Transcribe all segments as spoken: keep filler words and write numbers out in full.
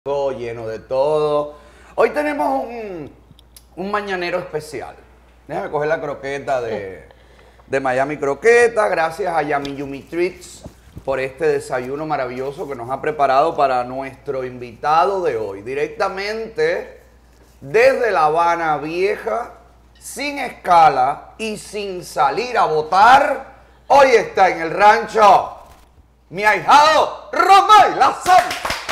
todo lleno de todo. Hoy tenemos un, un mañanero especial. Déjame coger la croqueta de, de Miami Croqueta. Gracias a Yummy Yummy Treats por este desayuno maravilloso que nos ha preparado para nuestro invitado de hoy. Directamente desde La Habana Vieja, sin escala y sin salir a votar, hoy está en el rancho mi ahijado Romay Lazón.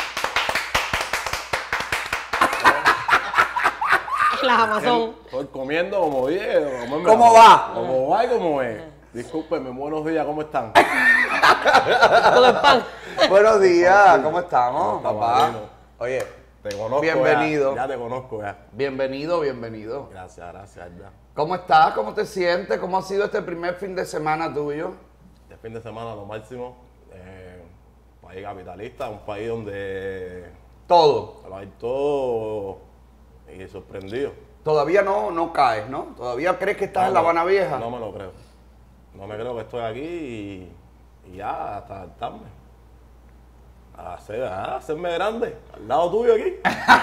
Las Amazon. Estoy comiendo como viejo. ¿Cómo va? ¿Cómo va y cómo es? Discúlpenme, buenos días, ¿cómo están? Todo el pan. Buenos días, ¿cómo estamos, ¿Cómo estamos, papá? Marino? Oye, Te conozco. bienvenido. Ya, ya te conozco ya. Bienvenido, bienvenido. Gracias, gracias, ya. ¿Cómo estás? ¿Cómo te sientes? ¿Cómo ha sido este primer fin de semana tuyo? Este fin de semana lo máximo. Eh, país capitalista, un país donde Todo. lo hay todo y sorprendido. Todavía no, no caes, ¿no? ¿Todavía crees que estás No, en La no, Habana Vieja? No me lo creo. No me creo que estoy aquí y, y ya, hasta adaptarme. A hacer, a hacerme grande, al lado tuyo aquí.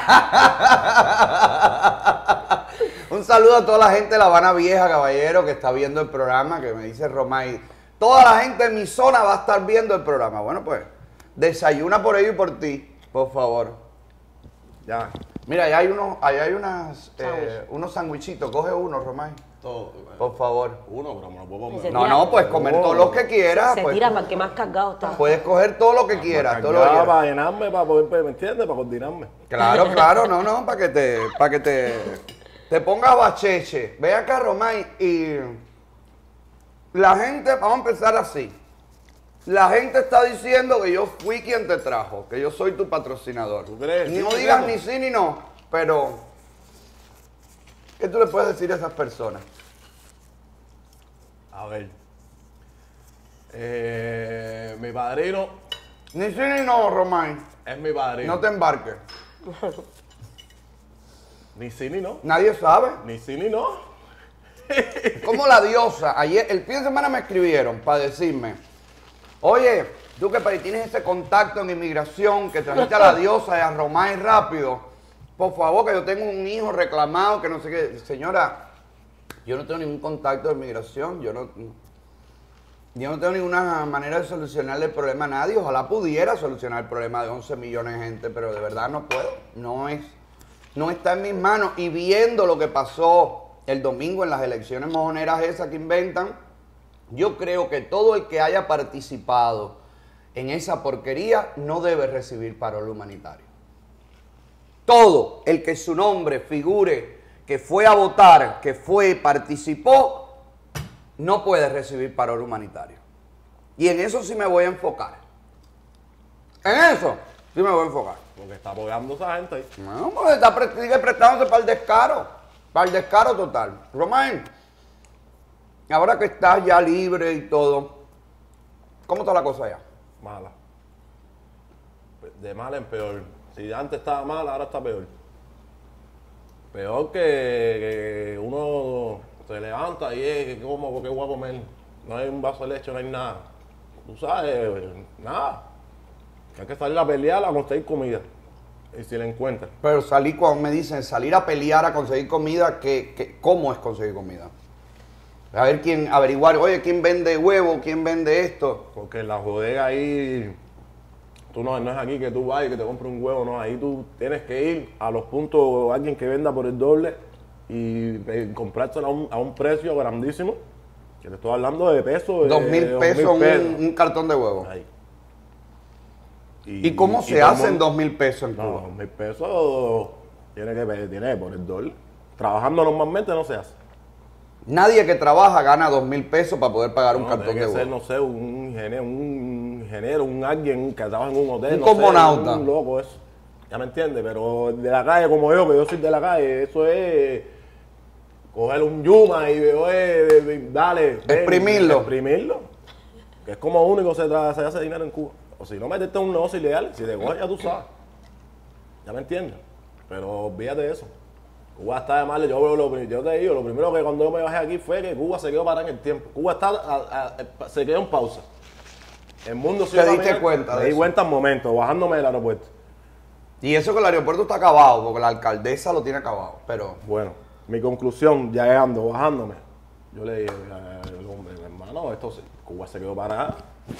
Un saludo a toda la gente de La Habana Vieja, caballero, que está viendo el programa, que me dice Romay. Toda la gente en mi zona va a estar viendo el programa. Bueno, pues, desayuna por ello y por ti, por favor. Ya. Mira, allá hay, unos, allá hay unas, eh, unos sandwichitos. Coge uno, Romay. Todo. Por favor. Uno, pero me lo puedo Ese comer. No, tira- no, pues comer Oh. todo lo que quieras. Se pues, tira para el que más cargado está. puedes coger todo lo que quieras. Todo lo que Para, quieras. para llenarme, para poder, ¿me entiendes? Para coordinarme. Claro, claro, no, no, para que te, para que te, te pongas bacheche. Ve acá, Romay, y la gente, vamos a empezar así. La gente está diciendo que yo fui quien te trajo, que yo soy tu patrocinador. ¿Tú crees? No Sí, digas claro. ni sí ni no, pero ¿qué tú le puedes decir a esas personas? A ver. Eh, mi padrino Ni sí ni no, Romay. es mi padrino. No te embarques. Ni sí ni no. Nadie sabe. Ni sí ni no. Como la diosa, ayer, el fin de semana me escribieron para decirme, oye, tú que para- tienes ese contacto en inmigración, que trajiste a la diosa y a Romay rápido, por favor, que yo tengo un hijo reclamado, que no sé qué. Señora, yo no tengo ningún contacto de inmigración, yo no, yo no tengo ninguna manera de solucionarle el problema a nadie. Ojalá pudiera solucionar el problema de once millones de gente, pero de verdad no puedo, no es, no está en mis manos. Y viendo lo que pasó el domingo en las elecciones mojoneras esas que inventan, yo creo que todo el que haya participado en esa porquería no debe recibir parol humanitario. Todo el que su nombre figure que fue a votar, que fue, participó, no puede recibir parol humanitario. Y en eso sí me voy a enfocar. En eso sí me voy a enfocar. Porque está apoyando a esa gente ahí. No, pues está, pre- sigue prestándose para el descaro. Para el descaro total. Román, ahora que estás ya libre y todo, ¿cómo está la cosa allá? Mala. De mal en peor. Si antes estaba mal, ahora está peor. Peor que, que uno se levanta y es que como, ¿qué voy a comer? No hay un vaso de leche, no hay nada. Tú sabes, nada. Hay que salir a pelear a conseguir comida. Y si la encuentran. Pero salí cuando me dicen salir a pelear a conseguir comida, ¿qué, qué, ¿cómo es conseguir comida? A ver quién, averiguar, oye, ¿quién vende huevo? ¿Quién vende esto? Porque en la bodega ahí, tú no, no es aquí que tú vas y que te compres un huevo, no. Ahí tú tienes que ir a los puntos, alguien que venda por el doble y eh, comprárselo a un, a un precio grandísimo. Que te estoy hablando de pesos. de Dos mil dos pesos un, pesos. un cartón de huevo. Ahí. ¿Y cómo se todo el hacen mundo- dos mil pesos en No, Cuba? dos mil pesos tiene que, tiene que por el doble. Trabajando normalmente no se hace. Nadie que trabaja gana dos mil pesos para poder pagar un No, cartón tiene de que ser, huevo. no sé, un ingeniero, un ingeniero, un alguien que trabaja en un hotel. Un no sé, cosmonauta. un loco eso. Ya me entiendes, pero de la calle como yo, que yo soy de la calle, eso es coger un yuma y eh, dale. ven, Exprimirlo. Exprimirlo. Que es como único se, tra- se hace dinero en Cuba. O si no meterte en un negocio ilegal, si te coges ya tú sabes. Ya me entiendes. Pero olvídate de eso. Cuba está de mal, yo, veo lo, pri- yo te digo, lo primero que cuando yo me bajé aquí fue que Cuba se quedó parada en el tiempo. Cuba está a- a- se quedó en pausa. El mundo ¿Te siguió diste caminando. cuenta de Me di eso? cuenta en momento, bajándome del aeropuerto. Y eso que el aeropuerto está acabado, porque la alcaldesa lo tiene acabado, pero... Bueno, mi conclusión, ya llegando, bajándome, yo le dije al hombre, hermano, esto se- Cuba se quedó parada.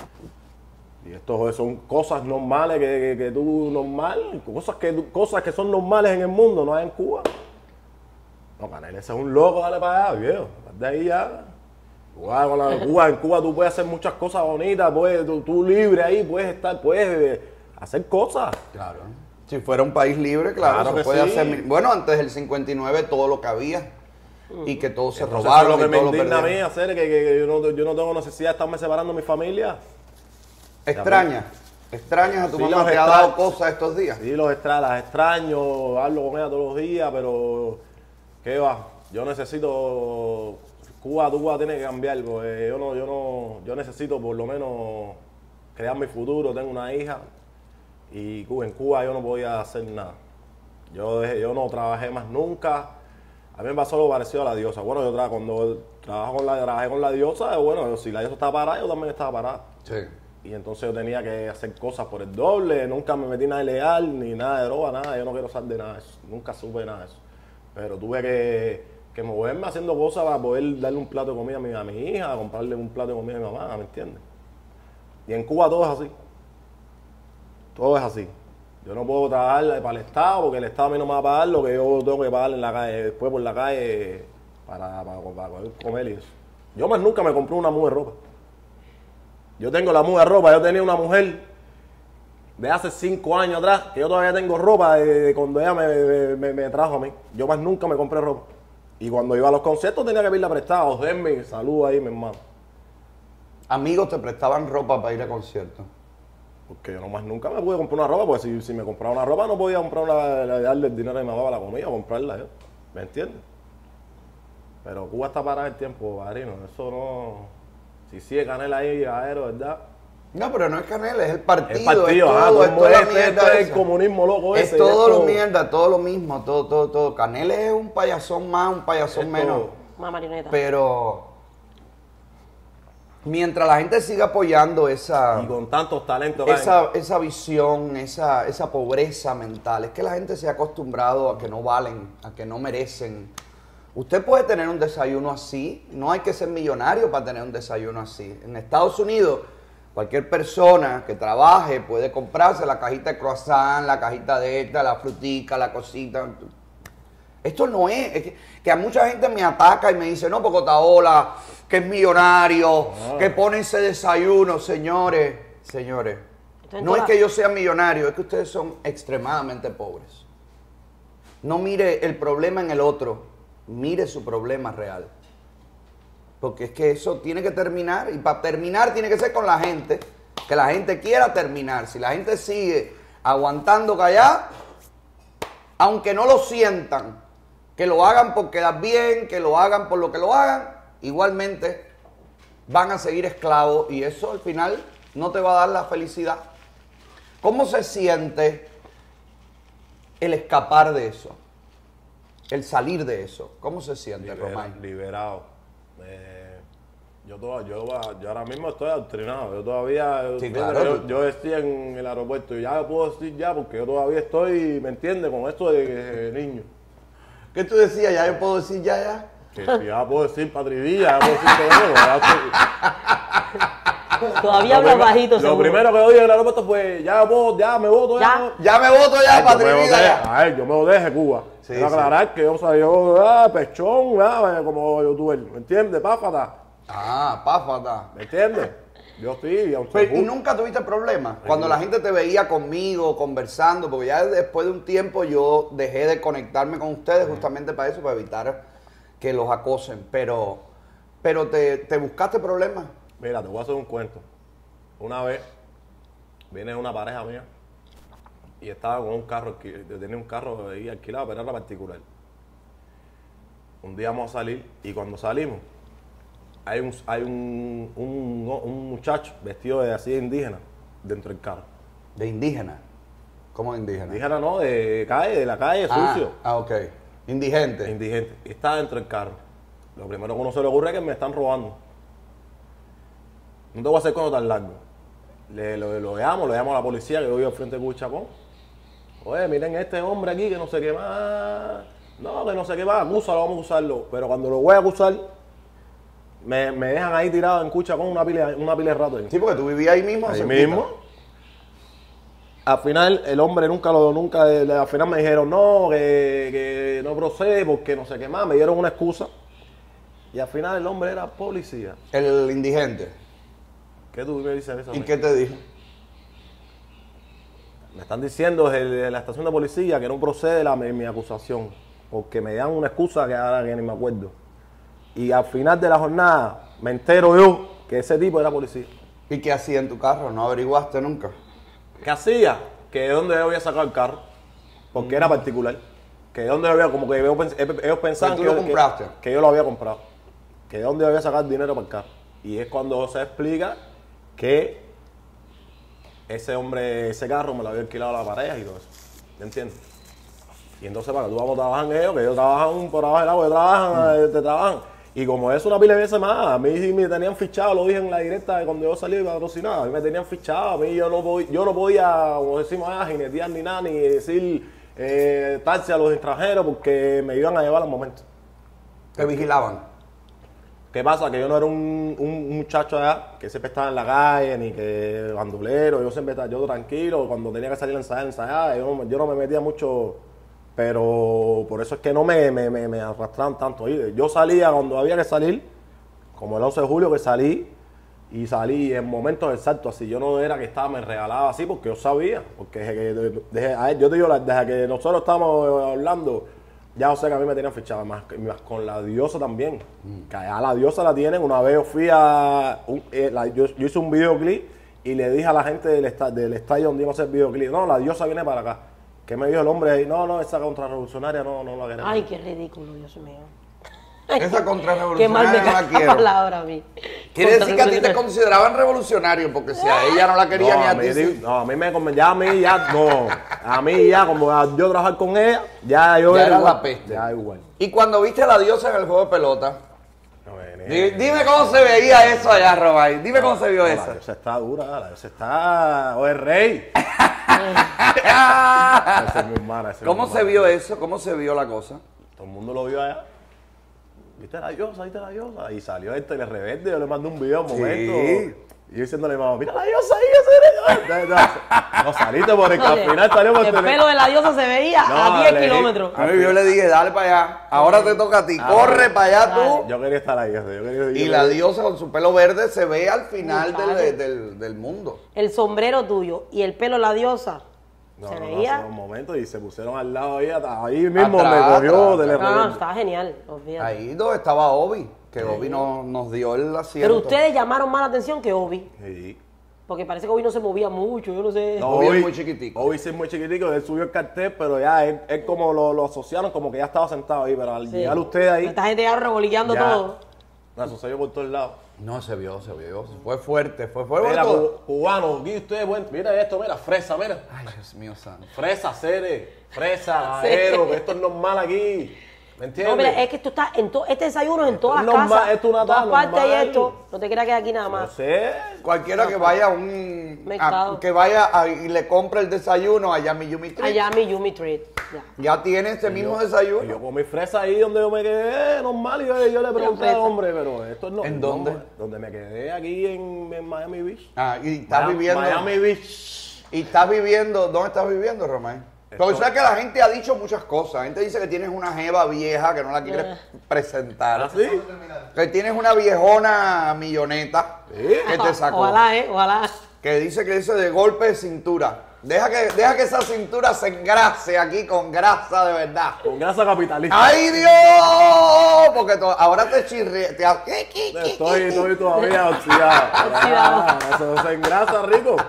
Y esto son cosas normales que, que, que tú, normal, cosas que, tú- cosas que son normales en el mundo, no hay en Cuba. No, Canel, ese es un loco, dale para allá, viejo. De ahí ya. Cuba, con la- Cuba, en Cuba tú puedes hacer muchas cosas bonitas, puedes, tú, tú libre ahí, puedes estar, puedes eh, hacer cosas. Claro. Si fuera un país libre, claro, Claro se que puede sí. hacer... mil- Bueno, antes del cincuenta y nueve todo lo que había y que todo se Entonces, robaron eso es lo y que todo me lo indigna a mí perdieron. hacer, que, que- que yo, no, yo no tengo necesidad de estarme separando de mi familia. Extrañas, extrañas a tu Sí, mamá, los te ha extra- dado cosas estos días. Sí, los extra, las extraño, hablo con ella todos los días, pero ¿qué va? Yo necesito, Cuba, Cuba tiene que cambiar, porque yo no, yo no, yo necesito por lo menos crear mi futuro, tengo una hija y Cuba, en Cuba yo no podía hacer nada. Yo, dejé- yo no trabajé más nunca. A mí me pasó lo parecido a la diosa. Bueno, yo tra- cuando trabajo con la, trabajé con la diosa, bueno, si la diosa estaba parada, yo también estaba parada. Sí. Y entonces yo tenía que hacer cosas por el doble, nunca me metí nada ilegal, ni nada de droga, nada, yo no quiero saber de nada de eso, nunca supe nada de eso. Pero tuve que, que moverme haciendo cosas para poder darle un plato de comida a mi, a mi hija, comprarle un plato de comida a mi mamá, ¿me entiendes? Y en Cuba todo es así, todo es así. Yo no puedo trabajar para el Estado porque el Estado a mí no me va a pagar lo que yo tengo que pagar en la calle, después por la calle para, para, para poder comer y eso. Yo más nunca me compré una mujer de ropa. Yo tengo la muda de ropa, yo tenía una mujer de hace cinco años atrás, que yo todavía tengo ropa de, de cuando ella me, me- me- me trajo a mí. Yo más nunca me compré ropa. Y cuando iba a los conciertos tenía que pedirla prestada. Denme, salud ahí, mi hermano. Amigos te prestaban ropa para ir a conciertos. Porque yo no más nunca me pude comprar una ropa, porque si, si me compraba una ropa no podía comprar una, darle el dinero a mi mamá para la comida o comprarla yo. ¿Me entiendes? Pero Cuba está parada el tiempo, Barino. Eso no... Si sigue Canela ahí, aero, ¿verdad? No, pero no es Canela, es el partido. El partido, es ajá, todo, todo es toda la este, mierda este es el esa. comunismo loco Es ese. todo esto- lo mierda, todo lo mismo, todo, todo, todo. Canela es un payasón más, un payasón esto- menos. Una marioneta. Pero mientras la gente siga apoyando esa, Y con tantos talentos que hay. esa, esa visión, esa, esa pobreza mental, es que la gente se ha acostumbrado a que no valen, a que no merecen. Usted puede tener un desayuno así, no hay que ser millonario para tener un desayuno así. En Estados Unidos, cualquier persona que trabaje puede comprarse la cajita de croissant, la cajita de esta, la frutica, la cosita. Esto no es, es que, que a mucha gente me ataca y me dice, no, porque Otaola, que es millonario, Ah. que pone ese desayuno, señores, señores. Esto en No es toda- que yo sea millonario, es que ustedes son extremadamente pobres. No mire el problema en el otro, mire su problema real. Porque es que eso tiene que terminar, y para terminar tiene que ser con la gente, que la gente quiera terminar. Si la gente sigue aguantando callada, aunque no lo sientan, que lo hagan por quedar bien, que lo hagan por lo que lo hagan, igualmente van a seguir esclavos y eso al final no te va a dar la felicidad. ¿Cómo se siente el escapar de eso? El salir de eso. ¿Cómo se siente, Libera- Román? liberado. Eh, yo, toda- yo, yo ahora mismo estoy adoctrinado. Yo todavía. Sí, fíjate, claro, yo, tú- yo decía en el aeropuerto, y ya puedo decir ya, porque yo todavía estoy, ¿me entiendes? Con esto de, de niño. ¿Qué tú decías? ¿Ya yo puedo decir ya, ya? Que si ya puedo decir patridilla, ya puedo decir todo eso. ya estoy- Todavía Lo hablas primer- bajito, Lo seguro. primero que oí en el aeropuerto fue, ya puedo, ya me voto, Ya. Ya me voto ya, Ay, yo me Patricia. voté, ya. ay, yo me voté de Cuba. Sí, Quiero sí. aclarar que yo, o sea, yo, ah, pechón, ah, como youtuber, ¿me entiendes? Páfata, Ah, páfata. ¿me entiendes? Yo sí, aunque Pero, ¿y nunca tuviste problemas? Cuando la gente te veía conmigo, conversando, porque ya después de un tiempo yo dejé de conectarme con ustedes justamente para eso, para evitar que los acosen. Pero, pero te, te buscaste problemas. Mira, te voy a hacer un cuento. Una vez viene una pareja mía y estaba con un carro, alqui- yo tenía un carro ahí alquilado, pero era particular. Un día vamos a salir y cuando salimos hay un, hay un, un, un muchacho vestido de así de indígena dentro del carro. De indígena. ¿Cómo de indígena? Indígena no, de calle, de la calle, Ah, sucio. ah, ok. Indigente. Indigente. Y está dentro del carro. Lo primero que uno se le ocurre es que me están robando. No te voy a hacer cuando tan largo. Le, lo, lo llamo, lo llamo a la policía que yo vivo al frente de Cuchapón. oye, miren este hombre aquí que no sé qué más. No, que no sé qué más, acúsalo, vamos a usarlo. Pero cuando lo voy a acusar, me, me dejan ahí tirado en cucha con una pila, una pila de rato. Sí, porque tú vivías ahí mismo. Ahí cerquita. mismo. Al final, el hombre nunca lo, nunca, eh, al final me dijeron, no, que, que no procede porque no sé qué más, me dieron una excusa. Y al final el hombre era policía. El indigente. ¿Qué tú me dices eso? ¿Y qué te dijo? Me están diciendo desde de la estación de policía que no procede la, mi, mi acusación, porque me dan una excusa que ahora que ni me acuerdo. Y al final de la jornada me entero yo que ese tipo era policía. ¿Y qué hacía en tu carro? ¿No averiguaste nunca? ¿Qué hacía? Que de dónde yo había sacado el carro, porque era particular. Que de dónde yo había, como que ellos, pens- ellos pensaban Pero tú que, lo yo- compraste. que, que yo lo había comprado. Que de dónde yo había sacado el dinero para el carro. Y es cuando se explica que ese hombre, ese carro me lo había alquilado a la pareja y todo eso. ¿Me entiendes? Y entonces para que tú vamos a trabajar en ellos, que ellos trabajan por abajo del agua, ellos trabajan, eh, te trabajan. Y como es una pila de veces más, a mí sí me tenían fichado, lo dije en la directa de cuando yo salí patrocinado, a mí me tenían fichado, a mí yo no, podía, yo no podía, como decimos, ah, jinetear ni nada, ni decir eh, taxi a los extranjeros, porque me iban a llevar al momento. Te vigilaban. ¿Qué pasa? Que yo no era un, un muchacho allá que siempre estaba en la calle, ni que bandulero, yo siempre estaba yo tranquilo, cuando tenía que salir a ensayar, ensayaba, yo no, yo no me metía mucho, pero por eso es que no me, me, me, me arrastraban tanto ahí. Yo salía cuando había que salir, como el once de julio que salí, y salí en momentos exactos, así, yo no era que estaba, me regalaba así, porque yo sabía, porque desde que, desde, a ver, yo te digo, desde que nosotros estábamos hablando, ya sé que a mí me tenían fichado, más, más con la diosa también. Mm. Que allá la diosa la tienen. Una vez yo fui a. Un, eh, la, yo, yo hice un videoclip y le dije a la gente del, esta, del estadio donde iba a hacer videoclip: no, la diosa viene para acá. ¿Qué me dijo el hombre ahí? No, no, esa contrarrevolucionaria no, no la queremos. Ay, qué ridículo, Dios mío. Esa Qué contrarrevolucionaria mal me no la cae la quiero. palabra a mí. Quiere decir que a ti te consideraban revolucionario, porque si a ella no la quería No, ni a a mí, ti. sí. no, a mí me conven- ya a mí ya, no. A mí ya, como a yo trabajar con ella, ya yo Ya era era igual. la peste. Ya igual. Y cuando viste a la diosa en el juego de pelota, No, ven, di- eh, dime cómo se veía eso allá, Robay. Dime cómo se vio no, La eso. diosa está dura, la diosa está. O el rey. Esa es mi hermana, esa es mi ¿Cómo se hermana. vio eso? ¿Cómo se vio la cosa? Todo el mundo lo vio allá. ¿Viste la diosa? ¿Viste la diosa? Y salió este el rebelde, yo le mandé un video un momento. Y yo diciéndole, mamá, mira la diosa ahí, esa era yo. No, no, no saliste por el que al final salió por El tener- pelo de la diosa se veía No, a diez le- kilómetros. A mí yo le dije, dale para allá. Ahora te toca a ti. Ah, Corre para allá dale. tú. Yo quería estar ahí. Yo quería, Y yo la quería- diosa con su pelo verde se ve al final Muchacho. del, del, del mundo. El sombrero tuyo y el pelo de la diosa No, se no, no, veía. hace un momento y se pusieron al lado ahí, hasta ahí mismo Atrás, me cogió atrás, del atrás. No, no, rebelde. estaba genial, olvídate. Ahí donde estaba Obi, que Obi no, nos dio el asiento. Pero ustedes llamaron más la atención que Obi, Sí. porque parece que Obi no se movía mucho, yo no sé. No. Obi es muy chiquitico. Obi sí es muy chiquitico, él subió el cartel, pero ya él, él como lo, lo asociaron, como que ya estaba sentado ahí, pero al Sí. llegar usted ahí, Esta gente ya revolillando ya, todo. me asoció por todos lados. No, se vio, se vio. Fue fuerte, fue fuerte. Mira, todo. cu- cubano, aquí usted, buen, mira esto, mira, fresa, mira. Ay, Dios mío santo. Fresa, cere, fresa, Sí. aero, que esto es normal aquí. ¿Me entiendes? No, mira, es que esto está en todo, este desayuno es en todas es las normal, casas, esto es una en todas taza partes hay normal. esto. No te creas que aquí nada No más. sé. Cualquiera que vaya a un. Mercado. a- que vaya a- y le compre el desayuno allá a mi Yumi Tree. Allá mi Yumi Treat. Ya. Ya tiene ese mismo Y yo desayuno. comí fresa ahí donde yo me quedé, normal, y yo, yo le pregunté fresa. al hombre, pero esto no. ¿En no, dónde? donde me quedé, aquí en, en Miami Beach. Ah, y estás Miami- viviendo. Miami Beach. Y estás viviendo. ¿Dónde estás viviendo, Román? Porque Estoy- sabes que la gente ha dicho muchas cosas. La gente dice que tienes una jeva vieja que no la quieres Ah. presentar. ¿Ah, sí? Que tienes una viejona milloneta Sí. que te sacó. Ojalá, eh, ojalá. Que dice que dice de golpe de cintura. Deja que, deja que esa cintura se engrase aquí con grasa de verdad. Con grasa capitalista. ¡Ay, Dios! Porque to- ahora te chirre. Te ha- Estoy, estoy todavía oxidado. Oxidado. Ah, Eso se engrasa rico.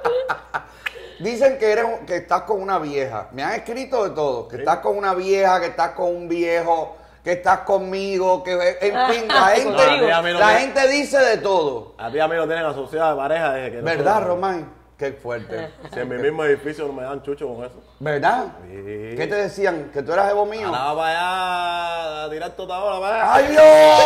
Dicen que eres un- que estás con una vieja. Me han escrito de todo. Que estás con una vieja, que estás con un viejo, que estás conmigo, que en fin, la gente, Contigo. A mí no la me- gente dice de todo. A ti a mí lo tienen asociado de pareja desde que no ¿Verdad, soy- Román? Qué fuerte. Si en mi mismo edificio no me dan chucho con eso. ¿Verdad? Sí. ¿Qué te decían? ¿Que tú eras evo mío? Ahora va para allá a tirar toda hora para allá. ¡Ay,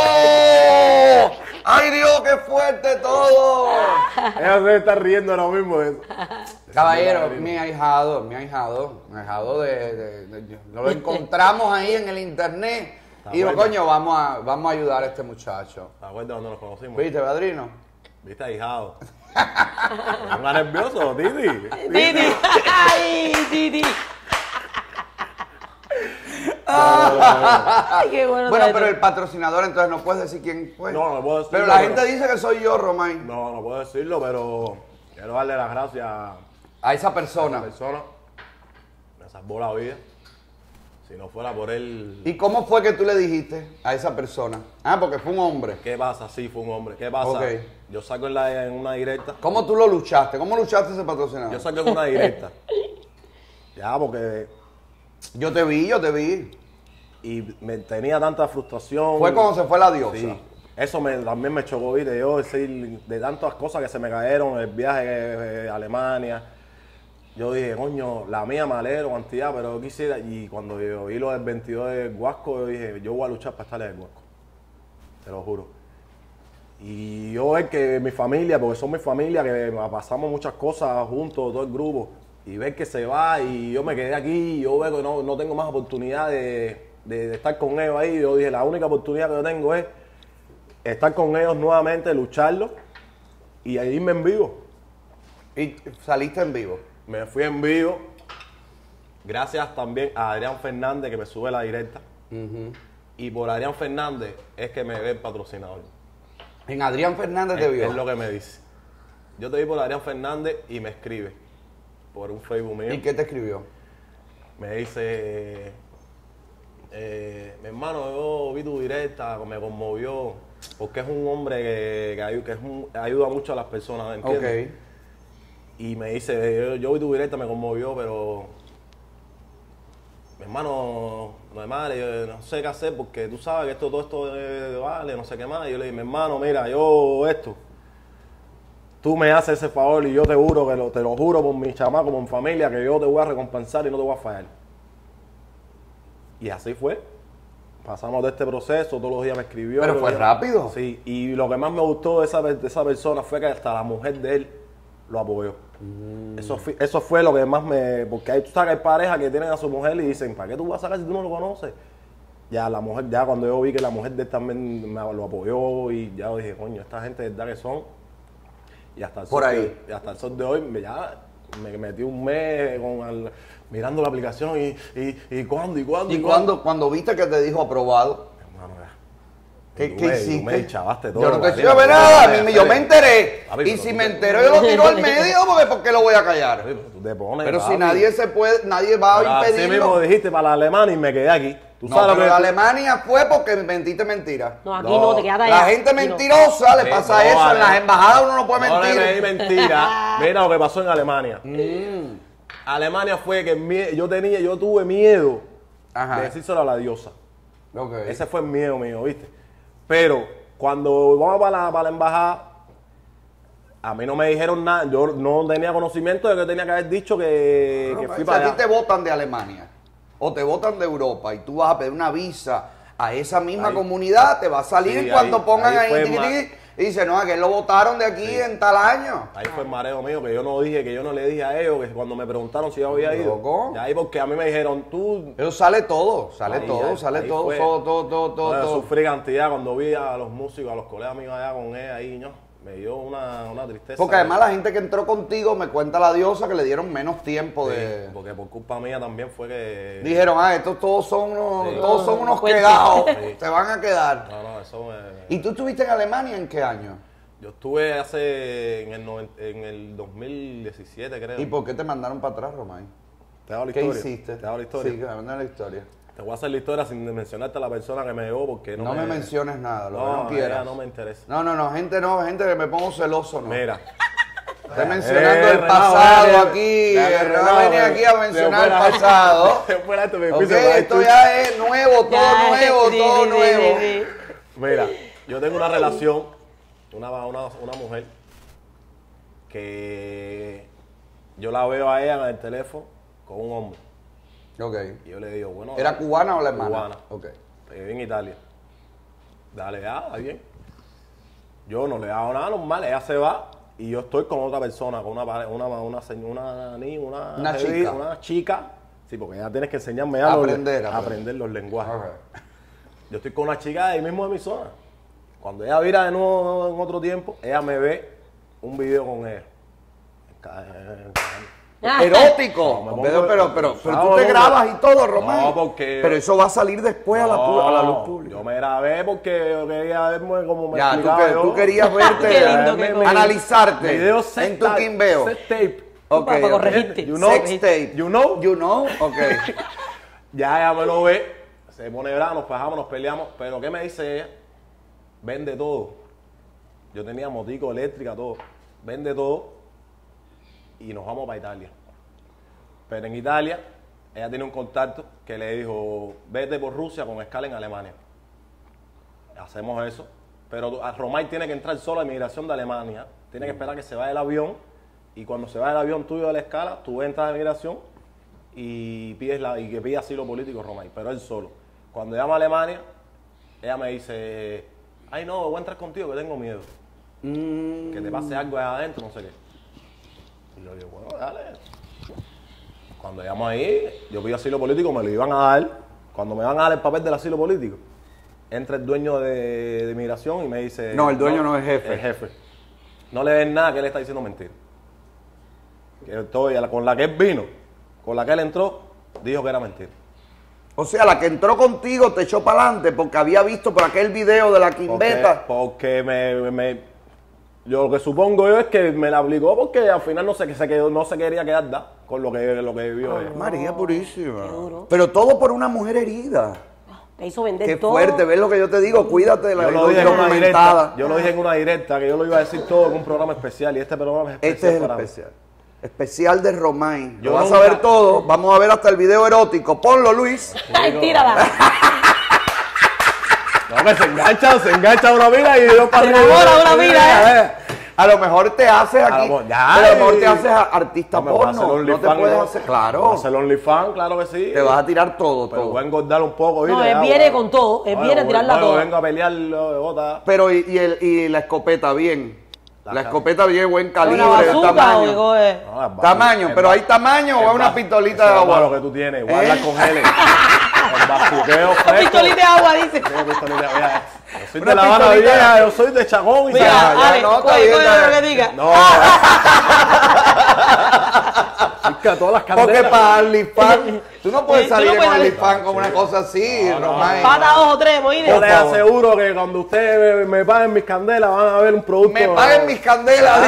Dios! ¡Ay, Dios, qué fuerte todo! Ella se está riendo ahora mismo de eso. Caballero, mi ahijado, mi ahijado, mi ahijado de, de- de- de- nos lo encontramos ahí en el internet y digo, acuerdas? coño, vamos a, vamos a ayudar a este muchacho. ¿Te acuerdas cuando nos conocimos? ¿Viste, padrino? ¿Viste, ahijado? ¿Te pongas nervioso, Titi? Didi. Ay, Didi. Ay, qué bueno. Bueno, está pero esto. el patrocinador entonces no puedes decir quién fue. No, no puedo decirlo. Pero la gente dice que soy yo, Román. No, no puedo decirlo, pero quiero darle las gracias a A esa la persona. persona. Me salvó la vida. Si no fuera por él... ¿Y cómo fue que tú le dijiste a esa persona? Ah, porque fue un hombre. ¿Qué pasa? Sí, fue un hombre. ¿Qué pasa? Ok. Yo saco en, la, en una directa. ¿Cómo tú lo luchaste? ¿Cómo luchaste ese patrocinador? Yo saco en una directa. Ya, porque... Yo te vi, yo te vi. Y me tenía tanta frustración. Fue cuando se fue la diosa. Sí. Eso me, también me chocó, ¿viste? Yo decir, de tantas cosas que se me cayeron, el viaje eh, a Alemania. Yo dije, coño, la mía me alegro, cantidad, pero yo quisiera. Y cuando yo vi lo del veintidós de Guasco, yo dije, yo voy a luchar para estar en el Guasco. Te lo juro. Y yo ver que mi familia, porque son mi familia, que pasamos muchas cosas juntos, todo el grupo, y ver que se va y yo me quedé aquí, y yo veo que no, no tengo más oportunidad de, de- de estar con ellos ahí. Yo dije, la única oportunidad que yo tengo es estar con ellos nuevamente, lucharlo y irme en vivo. Y saliste en vivo. Me fui en vivo, gracias también a Adrián Fernández que me sube la directa. Y por Adrián Fernández es que me ve el patrocinador. En Adrián Fernández te Es, vio. es lo que me dice. Yo te vi por Adrián Fernández y me escribe por un Facebook mío. ¿Y qué te escribió? Me dice, eh, mi hermano, yo vi tu directa, me conmovió, porque es un hombre que, que ayu- que es un- ayuda mucho a las personas, ¿entiendes? Ok. Y me dice, yo, yo vi tu directa, me conmovió, pero mi hermano, no es madre, yo no sé qué hacer porque tú sabes que esto, todo esto eh, vale, no sé qué más. Y yo le dije, mi hermano, mira, yo esto, tú me haces ese favor y yo te juro, que lo, te lo juro por mi chamaco, por mi familia, que yo te voy a recompensar y no te voy a fallar. Y así fue. Pasamos de este proceso, todos los días me escribió. Pero todos fue los días- rápido. Sí, y lo que más me gustó de esa, de esa persona fue que hasta la mujer de él lo apoyó. Mm. Eso, fue, eso fue lo que más me... Porque hay, tú sabes que hay parejas que tienen a su mujer y dicen, ¿para qué tú vas a sacar si tú no lo conoces? Ya la mujer, ya cuando yo vi que la mujer de él también me lo apoyó y ya dije, coño, esta gente de verdad que son. Y hasta el Por sol ahí. de- y hasta el sol de hoy me, ya me metí un mes con el- mirando la aplicación y, y, y cuándo, y cuándo, ¿Y cuando, cuando viste que te dijo aprobado? Hermano, ya. ¿Qué, Tú qué me- tú hiciste? me chavaste todo, Yo no te Gabriel, estoy a ver tú nada, te a mí me- pones yo a me hacer- enteré. Papi, Y pero si tú me te- entero yo lo tiro al medio, porque ¿por qué lo voy a callar? Papi, pero tú te pones, Pero si papi. nadie se puede, nadie va Pero a así mismo impedirlo. dijiste para la Alemania y me quedé aquí. Tú No, sabes pero lo la que... Alemania fue porque mentiste mentira. No, aquí No, no, te quedas allá. La gente Aquí no. mentirosa le Sí, pasa no, eso. En vale. las embajadas uno no puede No le mentir. leí mentira. Mira lo que pasó en Alemania. Mm. Alemania fue que el mie- yo tenía, yo tuve miedo Ajá. de decírselo a la diosa. Ok. Ese fue el miedo mío, ¿viste? Pero cuando vamos para la, para la embajada, a mí no me dijeron nada. Yo no tenía conocimiento de que tenía que haber dicho que, No, que pero fui si para a ti allá. te votan de Alemania o te votan de Europa y tú vas a pedir una visa a esa misma Ahí. comunidad, te va a salir Sí, cuando ahí- pongan ahí ahí, fue tiqui, más- tiqui, y dice, no, a que lo votaron de aquí Sí. en tal año. Ahí fue el mareo mío, que yo no dije, que yo no le dije a ellos, que cuando me preguntaron si yo había ido. Loco. Y ahí porque a mí me dijeron, tú... Eso sale todo, sale Ahí, todo, ahí, sale ahí todo, fue. todo, todo, todo, todo, Bueno, todo. sufrí cantidad cuando vi a los músicos, a los colegas míos allá con él ahí, ¿no? Me dio una, una tristeza. Porque además la gente que entró contigo me cuenta la diosa que le dieron menos tiempo Sí, de... porque por culpa mía también fue que... Dijeron, ah, estos todos son unos, Sí. todos son unos Cuenta. quedados, Sí. se van a quedar. No, no, eso me... ¿Y tú estuviste en Alemania en qué año? Yo estuve hace... en el, noven- en el dos mil diecisiete, creo. ¿Y por qué te mandaron para atrás, Román? ¿Te hago la ¿Qué historia? hiciste? ¿Te hago la historia? Sí, que me mandan la historia. Te voy a hacer la historia sin mencionarte a la persona que me llevó porque no, No, me menciones nada, lo No, que no ella quieras. no me interesa. No, no, no, gente no, gente que me pongo celoso, no. Mira. Estoy mencionando Eh, el relajo, pasado eh, aquí, ya, eh, no relajo, venía eh, aquí a se mencionar fue el la- pasado. se fue la- esto, me Ok, puse mal, esto tú- ya es nuevo, todo Ya, nuevo, sí, todo sí, nuevo. sí, sí. Mira, yo tengo una relación, una, una, una mujer, que yo la veo a ella en el teléfono con un hombre. Ok. Y yo le digo, bueno... ¿Era cubana o alemana? Cubana. Ok. Vive en Italia. Dale, ah, está bien. Yo no le hago nada normal, ella se va y yo estoy con otra persona, con una pare- una una señ- una, ni- una, Una heavy- chica. una chica, sí, porque ya tienes que enseñarme a, Aprender, los, aprender. a aprender los lenguajes. Ok. Yo estoy con una chica ahí mismo de mi zona. Cuando ella vira de nuevo en otro tiempo, ella me ve un video con ella. Erótico. No, me pero, pongo- pero, pero, pero no, tú me te pongo- grabas y todo, Román. No, porque- Pero eso va a salir después a, la, pu- a la luz pública. Yo me grabé porque yo quería verme como me Ya, tú, explicaba que- yo. tú querías verte, Qué lindo que eh, cosa. analizarte Video set en tu tape, quimbeo. set tape. Ok, Para ok. corregirte. You know? Sex tape. You know? You know? Ok. Ya ella me lo ve, se pone brava, nos bajamos, nos peleamos. Pero ¿qué me dice ella? Vende todo. Yo tenía motico, eléctrica, todo. Vende todo y nos vamos para Italia. Pero en Italia, ella tiene un contacto que le dijo, vete por Rusia con escala en Alemania. Hacemos eso. Pero tú- a Romay tiene que entrar solo a inmigración de Alemania. Tiene que esperar que se vaya el avión. Y cuando se vaya el avión tuyo de la escala, tú entras a inmigración y pides la, y que pide asilo político Romay. Pero él solo. Cuando llama a Alemania, ella me dice, ay no, voy a entrar contigo que tengo miedo. Mm, Que te pase algo allá adentro, no sé qué. Y yo digo, bueno, dale. Cuando llamo ahí, yo pido asilo político, me lo iban a dar. Cuando me van a dar el papel del asilo político, entra el dueño de, de inmigración y me dice... No, el dueño no es jefe. El jefe. No le den nada que él está diciendo mentira. Que estoy, con la que él vino, con la que él entró, dijo que era mentira. O sea, la que entró contigo te echó para adelante porque había visto por aquel video de la Porque, quimbeta. porque me, me- yo lo que supongo yo es que me la aplicó porque al final no se, se quedó, no se quería quedar da con lo que, lo que vivió ella. María purísima. Qué duro. Pero todo por una mujer herida. Te hizo vender Qué todo. fuerte, ¿ves lo que yo te digo? Cuídate de la Yo lo dije en una directa, documentada. yo lo dije en una directa, que yo lo iba a decir todo en un programa especial y este programa es especial. Este es el para mí. especial. Especial de Romay. Yo Lo vas a nunca- ver todo. Vamos a ver hasta el video erótico. Ponlo, Luis. Ay, tírala. No, que se engancha, se engancha una vida y yo para Se arriba. enamora una vida, ¿eh? A lo mejor te haces aquí. A lo mejor- ya, pero a lo mejor y- te haces a- artista No, me voy a hacer porno. No te OnlyFans y puedes todo. hacer. Voy a Claro. hacer OnlyFans, claro que sí. Te vas a tirar todo, Pero todo. voy a engordar un poco, ¿viste? No, él Ya, viene voy- con todo. Él No, viene a yo- tirarla no, yo toda. vengo a pelear lo- otra. Pero y, y el, y la escopeta bien. La, La escopeta bien, buen ¿Una calibre, bazooka o tamaño. digo, eh? No, es Tamaño, el pero ba- hay tamaño o el es una ba- pistolita eso de es agua. lo que tú tienes, voy a ¿Eh? hablar con él. El bazuqueo fresco. Pistolita de agua, dice. Tengo pistolita, mira, yo soy Una de La Habana pistolita. vieja, yo soy de Chagón y Mira, ya, ya, Ale, no, está coge, bien, coge está lo que bien. diga. No, chica, todas las Porque candelas. para OnlyFans, tú no puedes Sí, tú salir no en puedes salir- OnlyFans con una cosa así, No, no, Romay. Pata dos o tres, moine. Yo les favor. aseguro que cuando ustedes me, me paguen mis candelas van a ver un producto. Me paguen mis candelas.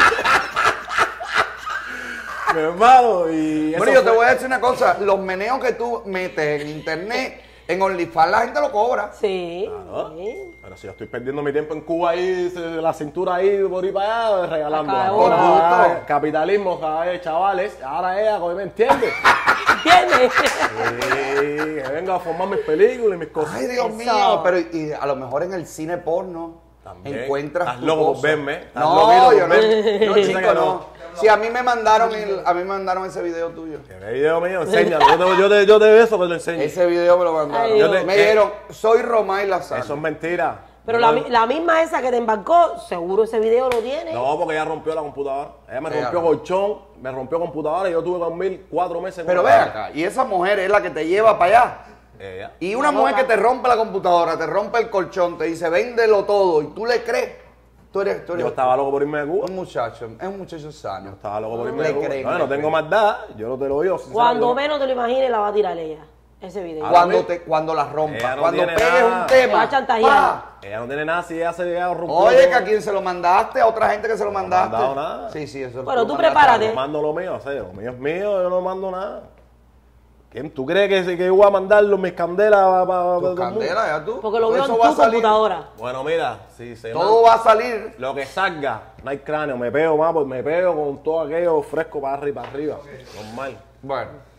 Mi hermano, y eso Bueno, yo te fue- voy a decir una cosa. Los meneos que tú metes en internet, en OnlyFans la gente lo cobra. Sí. Claro. sí. Pero si yo estoy perdiendo mi tiempo en Cuba ahí, se- la cintura ahí por ahí para allá, regalando. Acá, Ahora, por gusto. capitalismo, cada vez, chavales. Ahora ella, ¿me entiendes? ¿Entiendes? Sí, que venga a formar mis películas y mis cosas. Ay, Dios Eso. mío. Pero y a lo mejor en el cine porno También. encuentras Estás tu loco por cosa. verme, estás No, loquito por yo no. verme. No, Yo sé chico, que no. Si a mí me mandaron el, a mí me mandaron ese video tuyo. ¿Qué video mío? Enséñalo. Yo te, yo te, yo te beso, pero lo enseño. Ese video me lo mandaron. Ay, Yo te- me eh, dijeron, soy Romay Lazaro. Eso es mentira. Pero Yo la, no- mi- la misma esa que te embarcó, seguro ese video lo tiene. No, porque ella rompió la computadora. Ella me Ella rompió no. colchón, me rompió computadora y yo tuve que dormir cuatro meses. Pero con ve ella. acá, y esa mujer es la que te lleva para allá. Ella. Y una mujer que te rompe la computadora, te rompe el colchón, te dice, véndelo todo, y tú le crees. Tú eres, tú eres Yo estaba loco por irme de Cuba. un muchacho, es un muchacho sano. Estaba loco por irme Le de Cuba. creen, No, le no tengo creen. maldad. Yo no te lo digo. Cuando sinceramente, menos te lo imagines, la va a tirar ella. Ese video. Ahora Cuando, mismo- te, cuando la rompas, Ella no cuando tiene pegues nada. un tema. Te va a chantajear. ¡pa! Ella no tiene nada si ella se llega a romper. Oye, que a quien se lo mandaste, a otra gente que se lo mandaste. mandado nada. Sí, sí, eso. Bueno, lo tú mandaste. prepárate. Yo mando lo mío, o sea, lo mío es mío, yo no mando nada. ¿Quién, ¿Tú crees que, que yo voy a mandarlo mis candelas para pa, Tu candela, ya tú. Porque lo veo en Eso tu va a salir. computadora. Bueno, mira, si se Todo va a salir. Lo que salga, no hay cráneo, me pego más, pues me pego con todo aquello fresco para arriba, para arriba. Normal. Bueno,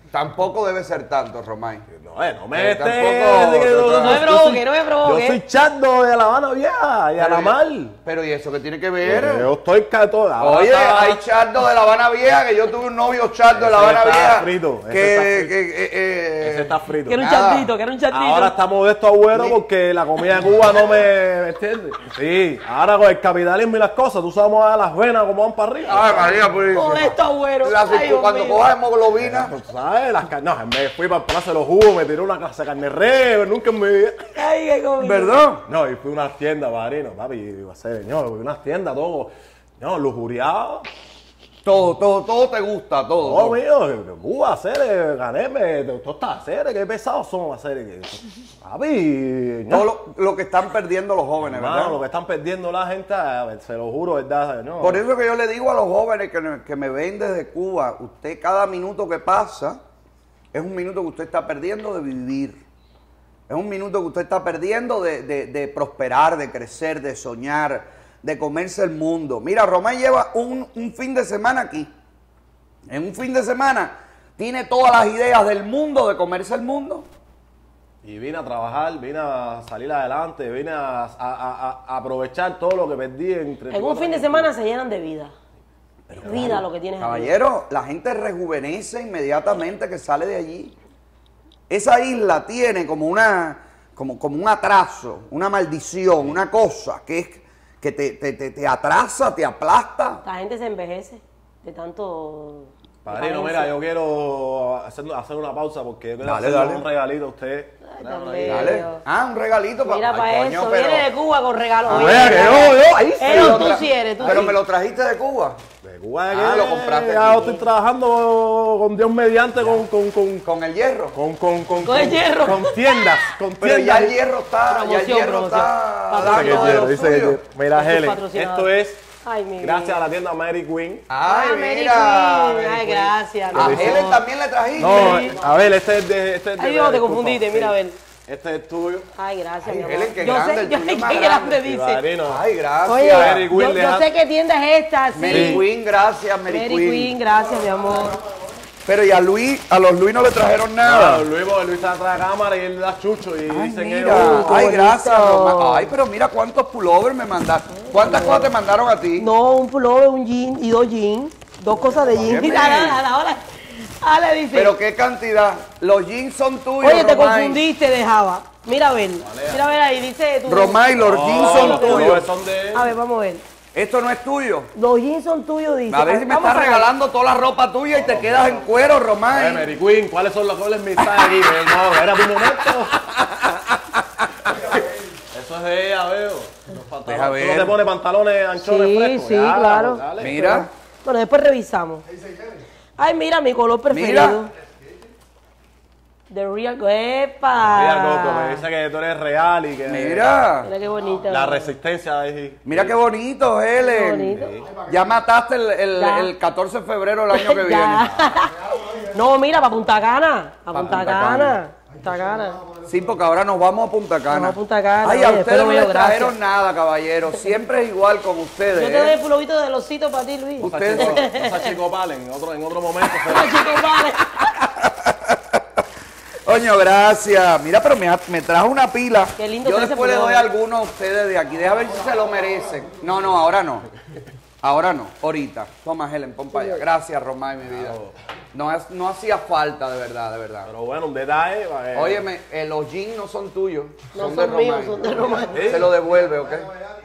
Tampoco debe ser tanto, Romay. No, eh, no me Eh, estés... tampoco- de que- no, No me yo provoque, soy- no me Yo provoque. soy chardo de La Habana Vieja y a la mal. Pero ¿y eso qué tiene que ver? Yo estoy catoda. Oye, hay chardo de La Habana Vieja, que yo tuve un novio chardo de La Ese Habana está Vieja. frito, ese que, está frito. que- que- eh, Ese está frito. Que era un Nada. chatito, que era un chatito. Ahora estamos de estos agüeros porque la comida de Cuba no me, ¿me entiendes? Sí, ahora con el capitalismo y las cosas, tú sabes a las venas como van para arriba. Ay, María, pues. Con esto, güero. La- Ay, Dios cuando mío. cojas hemoglobina, Tú ¿Sabes? Las car- no, me fui para el Plaza de los Jugos, me tiré una clase de carne re, nunca en mi vida. Ay, qué comida. ¿verdad? No, y fui a unas tiendas, padrino, papi, iba a ser, no, fui a unas tiendas, todo, no, lujuriado. Todo, todo, todo te gusta, todo. Oh, todo. mío, Cuba, hacer, ganeme, todas estas hacer, qué pesados son hacer. Papi, no. Todo lo, lo que están perdiendo los jóvenes, Hermano, ¿verdad? lo que están perdiendo la gente, a ver, se lo juro, ¿verdad? No. Por eso que yo le digo a los jóvenes que, me- que me ven desde Cuba, usted cada minuto que pasa es un minuto que usted está perdiendo de vivir. Es un minuto que usted está perdiendo de, de- de prosperar, de crecer, de soñar, de comerse el mundo. Mira, Romay lleva un, un fin de semana aquí. En un fin de semana tiene todas las ideas del mundo de comerse el mundo. Y vine a trabajar, vine a salir adelante, vine a, a- a- a aprovechar todo lo que perdí entre En un fin de semana se llenan de vida. Vida lo que tienes aquí. Caballero, la gente rejuvenece inmediatamente que sale de allí. Esa isla tiene como una, como, como un atraso, una maldición, una cosa que es que te, te, te, te atrasa, te aplasta. La gente se envejece de tanto... Padrino, carencia. mira, yo quiero hacer, hacer una pausa porque yo quiero Dale, hacerle dale. un regalito a usted. Ay, Dale, tan ahí. bello. Dale. Ah, un regalito para. Mira para coño, eso, pero- viene de Cuba con regalos. Ah, Oye, vea que yo, yo, ahí sí. Pero lo tú tra- sí eres, tú Pero sí. me lo trajiste de Cuba. De Cuba, Ah, que lo compraste ya aquí. estoy trabajando con Dios mediante, con, con, con, Con el hierro. con, con, con, Con el hierro. con tiendas, con Pero tiendas. ya el hierro está, ya el Promoción, hierro promoción. está Dice dando Dice que de quiero, lo dice que suyo. quiero. Mira, Con tus Helen, patrocinadores. esto es Ay, mi gracias vida. a la tienda Mary Queen. Ay, Ah, Mary mira. Queen. Mary Ay, Queen. gracias, mi A amor. Helen también le trajiste. No, a ver, este es de... Este es de Ay, Dios, te disculpa, confundiste, sí. mira a ver. Este es tuyo. Ay, gracias, Ay, mi amor. Helen, qué yo grande, sé, el yo tuyo sé es más qué grande. grande dice. Padrino. Ay, gracias. Oye, Mary Queen yo, le yo da- sé qué tienda es esta, sí. Mary Queen, gracias, Mary, Mary Queen. Queen, gracias, mi amor. Pero y a Luis, a los Luis no le trajeron nada. No, Luis, porque Luis está atrás de la cámara y él da chucho y Ay, dicen mira. ellos. qué Ay, bonito. gracias, Roma. Ay, pero mira cuántos pullovers me mandaron. ¿Cuántas cosas te mandaron a ti? No, un pullover, un jean y dos jeans. Dos cosas de jean. Óyeme. Ahora, ahora, ahora. Ah, le dice. Pero qué cantidad. Los jeans son tuyos, Oye, te Romay. confundiste de Java. Mira a ver. Mira a ver ahí, dice tú. Romay, los jeans No, son los tuyos. pullovers son de él. A ver, vamos a ver. Esto no es tuyo. Los jeans son tuyos, dice. A ver si me Vamos estás a ver. regalando toda la ropa tuya y te quedas en cuero, Oye, Romay. Mary Queen, ¿cuáles son los cuáles mensajes aquí? No, era tu momento. Eso es de ella, veo. Los pantalones. Deja ¿Tú ver. no te pones pantalones anchones Sí, frescos? sí, Ya, claro. dale. Mira. Bueno, después revisamos. Ay, mira, mi color preferido. Mira. The Real Epa. Mira, Coco, me dice que tú eres real y que Mira. Mira qué bonita. la resistencia es... Mira qué bonito, Helen. Qué bonito. Ya mataste el, el- Ya. el catorce de febrero del año que viene. Ya. No, mira, para Punta Cana. Para Pa' Punta Punta Cana. Cana. Punta Cana. Sí, porque ahora nos vamos a Punta Cana. Vamos a Punta Cana, Ay, a oye, ustedes espero no mío, les trajeron gracias. nada, caballero. Siempre es igual con ustedes. Yo te doy ¿eh? el pulovito de losito para ti, Luis. Cosa Ustedes- chico, cosa chico Palen, en otro, en otro momento. Ah, chicos, vale. Coño, gracias. Mira, pero me, ha- me trajo una pila. Qué lindo Yo está ese después le doy pullover. algunos a ustedes de aquí. Deja ver si se lo merecen. No, no, ahora no. Ahora no, ahorita. Toma, Helen, pon para allá. Gracias, Romay, mi vida. No, es- no hacía falta, de verdad, de verdad. Pero bueno, un detalle. eh, Óyeme, eh, los jeans no son tuyos. No son, son de míos, Romay. son de Romay. ¿Eh? Se lo devuelve, ¿ok?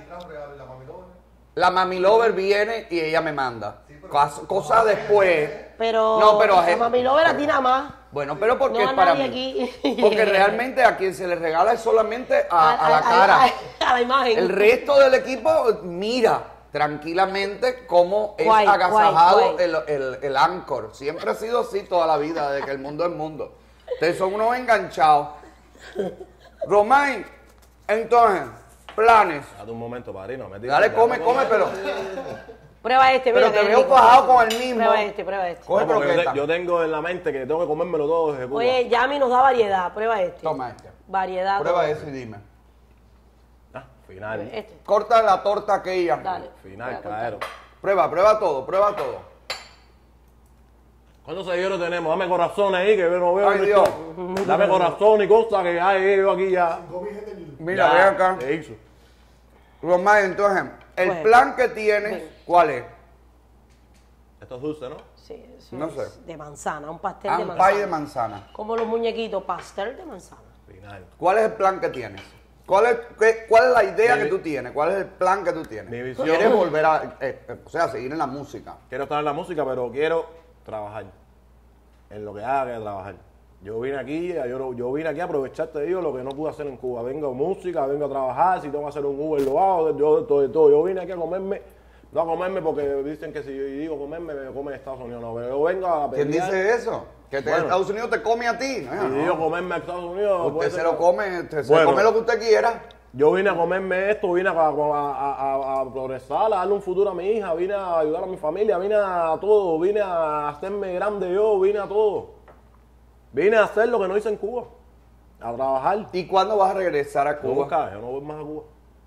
La mami lover viene y ella me manda. Cos- Cosas después. Pero, No, pero a la gente- mami Lover a ti nada más. Bueno, pero porque No es a para nadie mí. aquí. Porque realmente a quien se le regala es solamente a, a la A- cara. A, a la imagen. El resto del equipo mira tranquilamente cómo es Guay, agasajado guay, guay. El, el, el Anchor. Siempre ha sido así toda la vida, desde que el mundo es mundo. Ustedes son unos enganchados. Romay, entonces, planes. Date un momento, padrino. me Dale, tira- come, come, pero, Prueba este, pero mira. te qué veo rico. fajado con el mismo. Prueba este, prueba este. Coge No, porque yo, croqueta. te- yo tengo en la mente que tengo que comérmelo todo desde Cuba. Oye, Yami nos da variedad. Prueba este. Toma este. Variedad. Prueba todo. ese y dime. Ah, final. Este. Corta la torta aquella. Dale. Final, Voy a caero. Prueba, prueba todo, prueba todo. ¿Cuántos seguidores tenemos? Dame corazones ahí, que yo no veo. Ay, el Dios. TikTok. Dame corazón y cosas que hay yo aquí ya. Mira, Ya, ve acá. ¿qué hizo? Romay, entonces, el Bueno. plan que tienes, Bueno. ¿cuál es? Esto es dulce, ¿no? Sí, eso No es sé. de manzana, un pastel Ah, de un manzana. pie de manzana. Como los muñequitos, pastel de manzana. Final. ¿Cuál es el plan que tienes? ¿Cuál es, qué- cuál es la idea Mi que vi- tú tienes? ¿Cuál es el plan que tú tienes? Mi visión- ¿Quieres volver a, eh, eh, o sea, seguir en la música? Quiero estar en la música, pero quiero trabajar. En lo que haga que trabajar. Yo vine aquí, yo, yo vine aquí a aprovechar, te digo, lo que no pude hacer en Cuba. Vengo a música, vengo a trabajar, si tengo que hacer un Uber lo hago, yo de todo, de todo. Yo vine aquí a comerme, no a comerme porque dicen que si yo digo comerme, me come en Estados Unidos. No, pero yo vengo a ¿Quién pelear. dice eso? Que te- Bueno. Estados Unidos te come a ti. No, Si no. digo comerme a Estados Unidos, Usted puede se ser- lo come, usted se Bueno. come lo que usted quiera. Yo vine a comerme esto, vine a, a, a- a- a progresar, a darle un futuro a mi hija, vine a ayudar a mi familia, vine a todo, vine a hacerme grande yo, vine a todo. Vine a hacer lo que no hice en Cuba, a trabajar. ¿Y cuándo vas a regresar a Cuba? Nunca, yo no voy más a Cuba.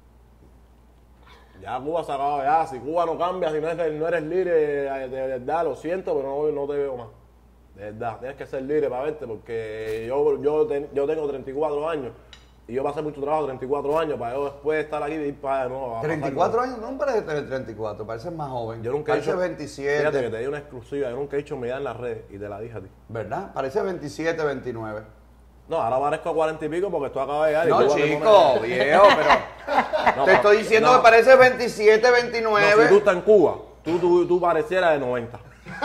Ya Cuba se acabó ya, si Cuba no cambia, si no eres, no eres libre de, de verdad, lo siento, pero no, no te veo más. De verdad, tienes que ser libre para verte, porque yo, yo, ten- yo tengo treinta y cuatro años y yo pasé mucho trabajo, treinta y cuatro años, para yo después estar aquí y ir para de nuevo. a treinta y pasar- cuatro años, no parece tener treinta y cuatro, pareces más joven. Yo nunca he Pareces dicho, veintisiete, fíjate que te di una exclusiva, yo nunca he dicho mi edad en las redes y te la dije a ti. ¿verdad? Pareces veintisiete, veintinueve. No, ahora parezco a cuarenta y pico porque esto acaba de llegar. y No, tú vas a chico, poner- viejo, pero No, te estoy diciendo no. que pareces veintisiete, No, veintinueve. si tú estás en Cuba, tú, tú, tú parecieras de noventa.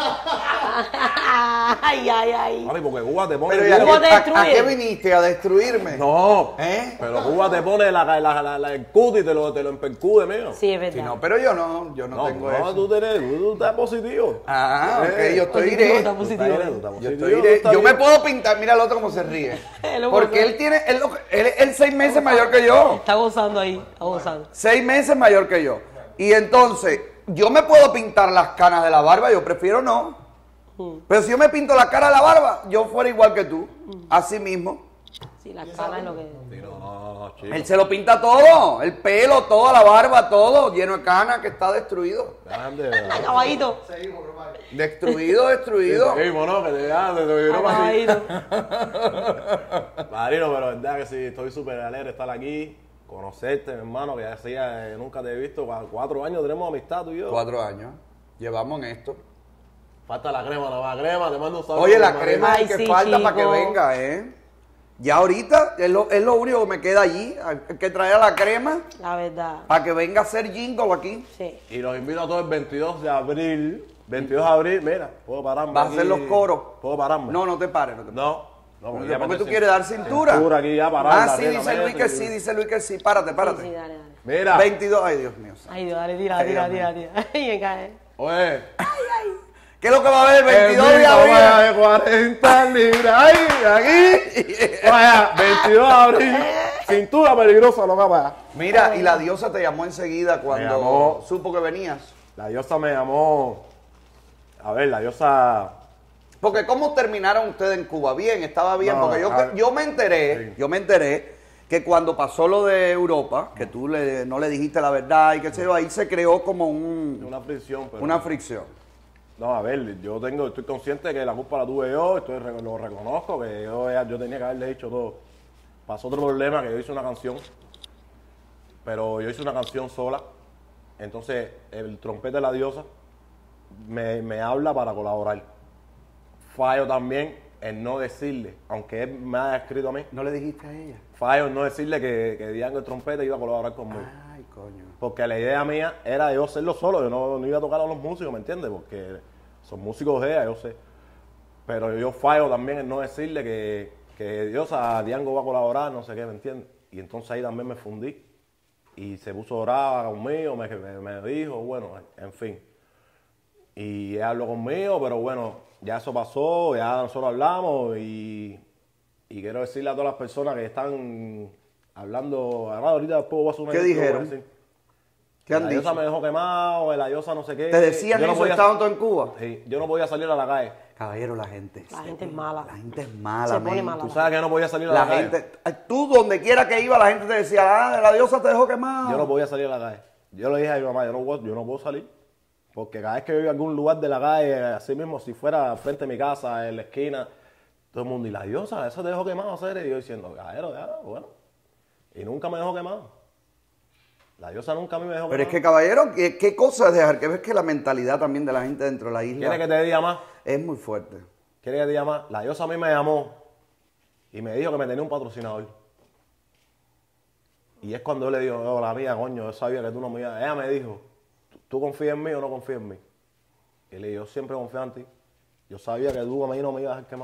Ay, ay, ay. Mami, porque Cuba te pone... Pero ¿y a, ¿Cómo qué- te a- a destruye? qué viniste? ¿A destruirme? No, ¿Eh? pero Cuba te pone la, la, la, la- el cuti y te lo, te lo empercude, mío. Sí, es verdad. Sí, no, pero yo no, yo no, No, tengo no, eso. tú, tienes, tú, tú estás positivo. Ah, ok, Eh, yo estoy positivo, iré. está Tú estás positivo. bien, tú estás Yo, positivo, estoy tú iré. estás Yo me bien. puedo pintar, mira el otro cómo se ríe. Él lo Porque goza. él tiene, él, lo- él es él seis meses mayor que yo. Está gozando ahí, está gozando. Seis meses mayor que yo. Y entonces, yo me puedo pintar las canas de la barba, yo prefiero no. Pero si yo me pinto la cara de la barba, yo fuera igual que tú. Así mismo. Sí, la cara es lo que... Sí, no, no, no, chico. Él se lo pinta todo. El pelo, toda la barba, todo. Lleno de canas, que está destruido. Dejan de... Ay, caballito. Destruido, destruido. Seguimos, ¿no? Que te dejan de... de- Ay, no, así. caballito. Marino, pero verdad que sí, estoy súper alegre de estar aquí, conocerte, mi hermano, que ya hacía, eh, nunca te he visto, cua- cuatro años tenemos amistad tú y yo. Cuatro años. Llevamos en esto. Falta la crema, nada más crema, te mando un saludo. Oye, la Marino. crema es Ay, que sí, falta para que chico. venga, ¿eh? Ya ahorita es lo, es lo único que me queda allí. Hay que traer la crema La verdad. para que venga a hacer jingle aquí. Sí. Y los invito a todos el veintidós de abril, veintidós de abril, mira, puedo pararme Vas a aquí. hacer los coros. ¿Puedo pararme? No, no te pares. No te pares. No, no, Porque ya me tú estoy quieres dar cintura. Cintura aquí ya parada. Ah, en la sí, arena, dice Luis mira, que sí, dice Luis que sí. Párate, párate. Sí, sí, dale, dale. Mira, veintidós, ay Dios mío. Ay, Dios, dale, tira, Ay, tira, Dios tira, tira. Ay, me cae. oye. ¿Qué es lo que va a haber el veintidós de vaya abril? de cuarenta libras. Ay, aquí. Vaya, veintidós de abril. Cintura peligrosa, loca, vaya. Mira, y la diosa te llamó enseguida cuando llamó. supo que venías. La diosa me llamó. A ver, la diosa. Porque ¿cómo terminaron ustedes en Cuba? Bien, estaba bien, No, porque yo, a ver. yo me enteré, Sí. yo me enteré que cuando pasó lo de Europa, que tú le, no le dijiste la verdad y que se ahí se creó como un, Una fricción, pero. una fricción. No, a ver, yo tengo, estoy consciente de que la culpa la tuve yo, estoy, lo reconozco, que yo, yo tenía que haberle dicho todo. Pasó otro problema, que yo hice una canción, pero yo hice una canción sola, entonces el trompeta de la diosa me, me habla para colaborar. Fallo también en no decirle, aunque él me haya escrito a mí, ¿No le dijiste a ella? fallo en no decirle que, que Diango el trompeta iba a colaborar conmigo. Ay, coño. Porque la idea mía era yo hacerlo solo, yo no, no iba a tocar a los músicos, ¿me entiendes? Porque son músicos de ella, yo sé. Pero yo fallo también en no decirle que, que Dios a Diango va a colaborar, no sé qué, ¿me entiendes? Y entonces ahí también me fundí. Y se puso brava conmigo, me, me, me dijo, bueno, en fin. Y ella habló conmigo, pero bueno, ya eso pasó, ya nosotros hablamos y, y quiero decirle a todas las personas que están hablando, ahora ahorita después voy a hacer una ¿Qué intro, voy a dijeron? decir, ¿Qué han la dicho? diosa me dejó quemado, la diosa no sé qué. ¿Te decían Yo no eso podía- estaban todos en Cuba? Sí, yo no podía salir a la calle. Caballero, la gente. La gente es mala. La gente es mala, Se pone men. mala. Tú sabes que yo no podía salir a la, La calle. gente, ay, tú donde quiera que iba, la gente te decía, ah, la diosa te dejó quemado. Yo no podía salir a la calle. Yo le dije a mi mamá, yo no, puedo, yo no puedo salir. Porque cada vez que yo iba a algún lugar de la calle, así mismo, si fuera frente a mi casa, en la esquina, todo el mundo, y la diosa, eso te dejó quemado, hacer. Y yo diciendo, caballero, ya, bueno. Y nunca me dejó quemado. La diosa nunca a mí me dejó Pero es quemado. que, caballero, ¿qué, qué cosa es dejar? Que ves que la mentalidad también de la gente dentro de la isla ¿Quiere que te diga más? es muy fuerte. ¿Quiere que te diga más? La diosa a mí me llamó y me dijo que me tenía un patrocinador. Y es cuando yo le digo, oh, la mía, coño, yo sabía que tú no me ibas. Ella me dijo, ¿tú confías en mí o no confías en mí? Y le dije, yo siempre confío en ti. Yo sabía que tú a mí no me ibas a dejar quemar.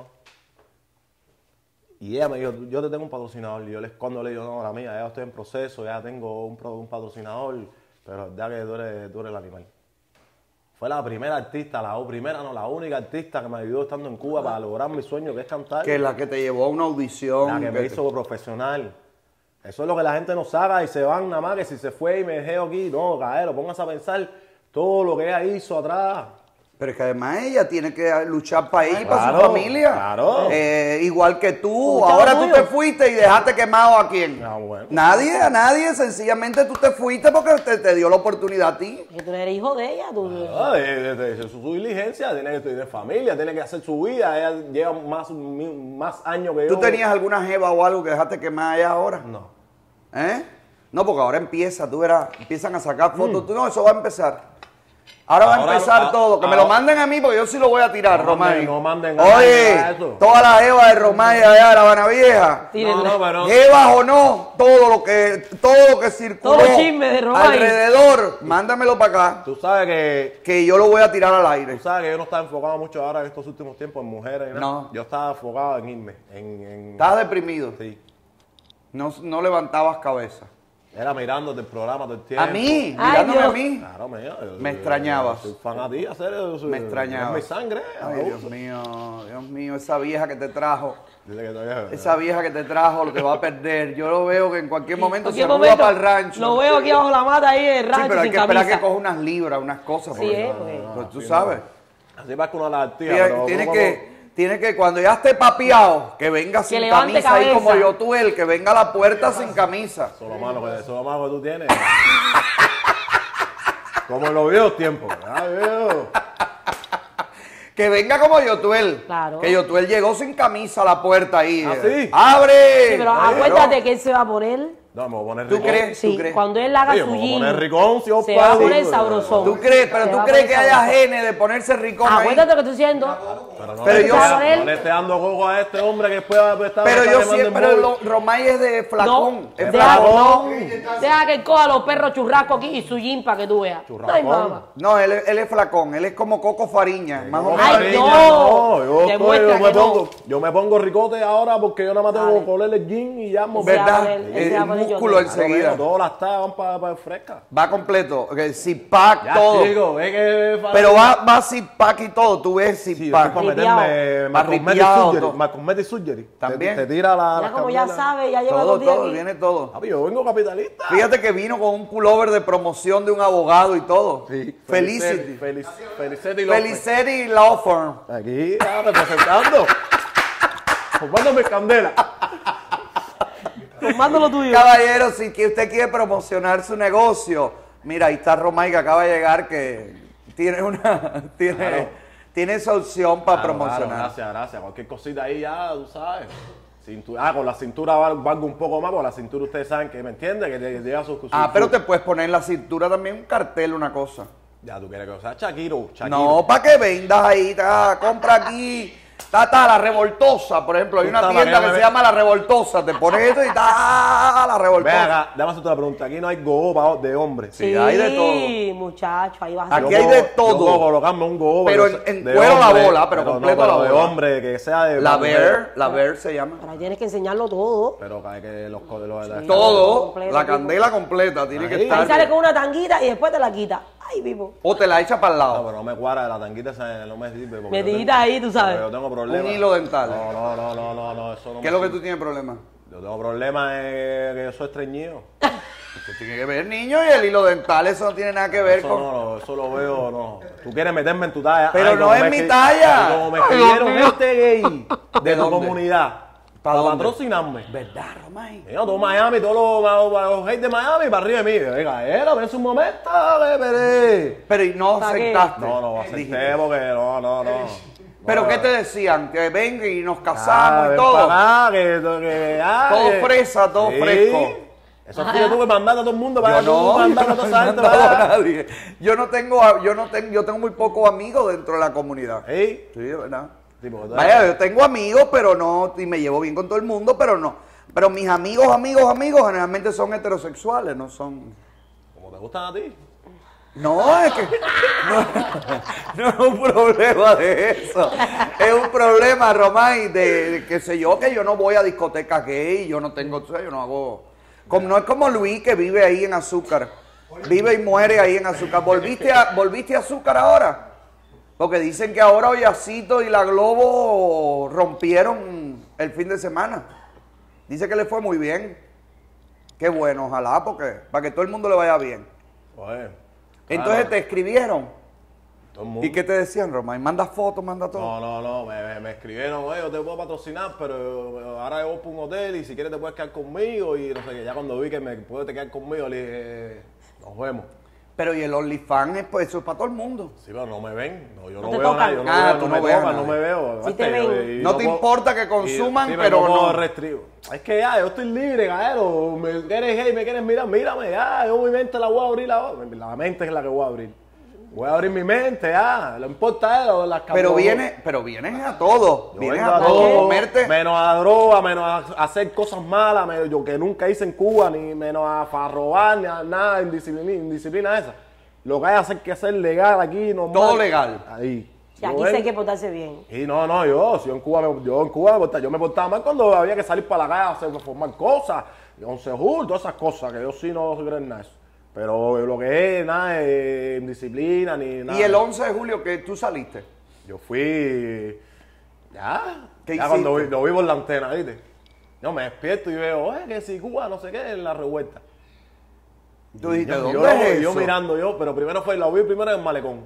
Y ella me dijo, yo te tengo un patrocinador. Y yo les, cuando le digo, no, la mía, ya estoy en proceso, ya tengo un, pro- un patrocinador, pero ya que tú eres, tú eres el animal. Fue la primera artista, la primera, no, la única artista que me ayudó estando en Cuba para lograr mi sueño, que es cantar. Que la que te llevó a una audición. La que me que- hizo profesional. Eso es lo que la gente no sabe y se van nada más que si se fue y me dejé aquí. No, caballero, póngase a pensar todo lo que ella hizo atrás. Pero es que además ella tiene que luchar para ella y para su Claro, familia. claro. Eh, igual que tú. Como Ahora estaba tú tuyo. te fuiste y dejaste quemado a quién. Ah, bueno. Nadie, a nadie. Sencillamente tú te fuiste porque te, te dio la oportunidad a ti. Que tú eres hijo de ella. Tú, Ah, de- de- de su, su diligencia, tiene que tener familia, tiene que hacer su vida. Ella lleva más, más años que yo. ¿Tú tenías alguna jeva o algo que dejaste quemada allá ahora? No. ¿Eh? No, porque ahora empieza, tú verás, empiezan a sacar fotos. Mm. Tú, no, eso va a empezar. Ahora va a Ahora empezar no, a- todo. Que me ahora- lo manden a mí porque yo sí lo voy a tirar, No manden- Romay. no manden a nadie Oye, a eso. toda la jeva de Romay allá de La Habana Vieja. tírenle. No, no, pero... Jevas o no, todo lo que, todo lo que circuló Todo chisme de Romay. alrededor, mándamelo para acá. Tú sabes que... Que yo lo voy a tirar al aire. Tú sabes que yo no estaba enfocado mucho ahora en estos últimos tiempos en mujeres. ¿no? No. Yo estaba enfocado en irme. En, en... Estás deprimido. Sí. No, no levantabas cabeza. Era mirándote el programa todo el tiempo. A mí, Ay, mirándome Dios. a mí. Claro, mío. yo- Me yo- extrañabas. Soy fan a ti, hacer eso. Me extrañaba. Es mi sangre. Ay, Dios mío, Dios mío, esa vieja que te trajo. Dile que todavía... Esa vieja que te trajo lo que va a perder. Yo lo veo que en cualquier momento Cualquier se muda momento, para el rancho. Lo veo aquí abajo la mata ahí en el Sí, rancho pero hay sin que esperar camisa. que coja unas libras, unas cosas. Sí, porque- eh, porque- pues tú sabes. Así va con una lagartija, Tiene, pero tiene como- que, tiene que, cuando ya esté papiado, que venga sin levante camisa ahí cabeza. como yo tú, el que venga a la puerta sin camisa. Eso es lo malo que, eso es lo malo que tú tienes. Como en los viejos tiempos. Ah, viejo. Que venga como Yotuel. Claro. Que Yotuel llegó sin camisa a la puerta ahí. ¿Ah, eh. sí? ¡Abre! Sí, pero Ay, acuérdate que él se va a poner. No, me voy a poner ¿Tú ricón. crees? Sí, crees? cuando él haga Oye, su me voy a gym, poner ricón, si yo se va a puedo. poner sabrosón. ¿Tú crees? Pero Se tú va a crees poner que haya sabrosón. genes de ponerse ricón ahí. Acuérdate lo que estoy diciendo. Pero no, Pero le yo- esté- no le esté dando coco a este hombre que después va a estar... Pero va a yo estar llamando siempre, en pero móvil. lo- Romay es de No, flacón. es deja, flacón. no, deja que él coja los perros churrascos aquí y su gym para que tú veas. Churrascón. Ay, mamá. No, él, es- él es flacón. Él es como Coco Fariña. Más o menos. Ay, Fariña, no. yo, estoy- Demuestra yo me que no. pongo, yo me pongo ricote ahora porque yo nada más tengo Dale. que ponerle el jean y ya me Se va a ¿Verdad? poner- él se El va a poner músculo Yotuel. enseguida. Todas las tabas van para pa fresca. Va completo. El zip-pack, Ya, todo. chico, ve que... Pero va, va zip-pack y todo. Tú ves Sí, yo estoy zip-pack. para Ripiao. meterme Más Cosmetic ripiao, Surgery. todo. más Cosmetic Surgery. También. Te, te tira la... Ya las como ya candelas. sabe, ya lleva todo, dos días todo. aquí. Viene todo. Papi, yo vengo capitalista. Fíjate que vino con un pullover de promoción de un abogado y todo. Felicity. Feliz, Felicity López. Felicity Law Firm. Aquí, ah, representando. Formándome candela. Tomando lo tuyo. Caballero, si que usted quiere promocionar su negocio, mira, ahí está Romay que acaba de llegar que tiene una tiene, Claro. tiene esa opción para Claro, promocionar. claro, gracias, gracias. Cualquier cosita ahí ya, tú sabes. Cintura, ah, con la cintura val- valgo un poco más, porque la cintura ustedes saben que, ¿me entiende? Que te- llega su, su- Ah, su- pero te puedes poner en la cintura también un cartel, una cosa. Ya, tú quieres que sea Shakiro, Shakiro. No, para que vendas ahí, ta, compra aquí, ta, ta, la revoltosa, por ejemplo, hay Tú una estás tienda para que que se me- llama La Revoltosa, te pones esto y ta, la Ven revoltosa. acá, déjame hacerte una pregunta. Aquí no hay gogo pa- de hombre. Sí, hay de todo. muchacho, ahí vas a Aquí Yo hay puedo- de todo. Yo puedo colocarme un gogo. Pero que en- sea- en de cuero la hombre, bola, pero completo no, la de bola. hombre, que sea de... La mujer. Bear, la Bear se llama. Pero ahí tienes que enseñarlo todo. Pero que, que los... los, los- Todo, completo, la tipo. candela completa, tiene que Ahí. Ahí estar. sale con una tanguita y después te la quita. Ay, vivo. O te la echa para el No, lado. pero no me cuadra de la tanguita, esa no me sirve. porque Metidita yo tengo- ahí, tú sabes. porque Yo tengo problemas. Un hilo dental. No, no, no, no, no, no, eso no ¿Qué es me lo que sirve. tú tienes problema? Yo tengo problemas eh, que yo soy estreñido. Usted tiene que ver, niño, y el hilo dental, eso no tiene nada que ver Eso con... no, no, eso lo veo, no. Tú quieres meterme en tu talla. Pero no como es me mi escri- talla. Como me Ay, escribieron Dios mío. este gay de, ¿De tu dónde? comunidad. ¿Para para dónde? patrocinarme. ¿Verdad, Romay? Yo, todo Miami, todos los, los, los haters de Miami para arriba de mí. Venga, era, ven un momento, veré. Pero y no ¿Para qué? aceptaste. No, no, acepté porque no, no, no. ¿Pero no, qué no. te decían? Que venga y nos casamos Ah, y ven todo. para acá, que, que, ah, Todo que- fresa, todo Sí. fresco. Eso es que yo tuve que mandar a todo el mundo para Yo no, mandar yo a no toda he esa gente mandado a para nadie. Yo no tengo, yo no tengo, yo tengo muy pocos amigos dentro de la comunidad. ¿Eh? Sí, de verdad. Tipo, Vaya, yo tengo amigos, pero no, y me llevo bien con todo el mundo, pero no. Pero mis amigos, amigos, amigos, generalmente son heterosexuales, no son. como te gustan a ti. No, es que no, no es un problema de eso. Es un problema, Romay, de, de qué sé yo, que yo no voy a discotecas gay, yo no tengo, o sea, yo no hago. Como, no es como Luis que vive ahí en Azúcar. Vive y muere ahí en Azúcar. ¿Volviste a, volviste a Azúcar ahora? Porque dicen que ahora Hoyacito y la Globo rompieron el fin de semana. Dice que le fue muy bien. Qué bueno, ojalá, porque para que todo el mundo le vaya bien. Pues, Entonces claro, te escribieron. todo el mundo. ¿Y qué te decían, Romay? Manda fotos, manda todo. No, no, no, me, me, me escribieron, oye, yo te puedo patrocinar, pero ahora yo voy para un hotel y si quieres te puedes quedar conmigo y no sé qué. Ya cuando vi que me puedes quedar conmigo, le dije, nos vemos. Pero y el OnlyFans, pues eso es para todo el mundo. Sí, pero no me ven. No, yo No no, te veo tocan. nada, yo no, Ah, veo, tú no, no me ves a tocan, no nadie. me veo. Sí te Aparte, ven. yo- y No yo te puedo- importa que y- consuman, sí, pero me pongo no. restringo. Es que ya, yo estoy libre, caero. Me quieres gay, me quieres mirar, mírame, ya. Yo mi mente la voy a abrir ahora. La mente es la que voy a abrir. Voy a abrir mi mente, ya. Lo importa es lo de las Pero cabronas. viene, pero vienes a todo. Yo Vienes vengo a a todo. todo, Comerte. menos a droga, menos a hacer cosas malas, menos yo que nunca hice en Cuba, ni menos a, a robar, ni a nada, indisciplina, indisciplina esa. Lo que hay hacer que hacer legal aquí, normal. Todo legal. Ahí. Y Yo aquí vengo- sí hay que portarse bien. Y no, no, yo, si yo en Cuba, me, yo en Cuba me portaba, yo me portaba mal cuando había que salir para la calle a hacer, formar cosas, once jul, todas esas cosas, que yo sí no soy en nada de eso. Pero lo que es, nada de indisciplina, ni nada. Y el once de julio que tú saliste. Yo fui. Ya. ¿Qué ya cuando hiciste? vi, lo vi por la antena, ¿viste? Yo me despierto y veo, oye, que si Cuba, no sé qué, en la revuelta. Tú dijiste, yo, ¿dónde yo, es yo eso? mirando yo, pero primero fue, lo vi primero en el malecón.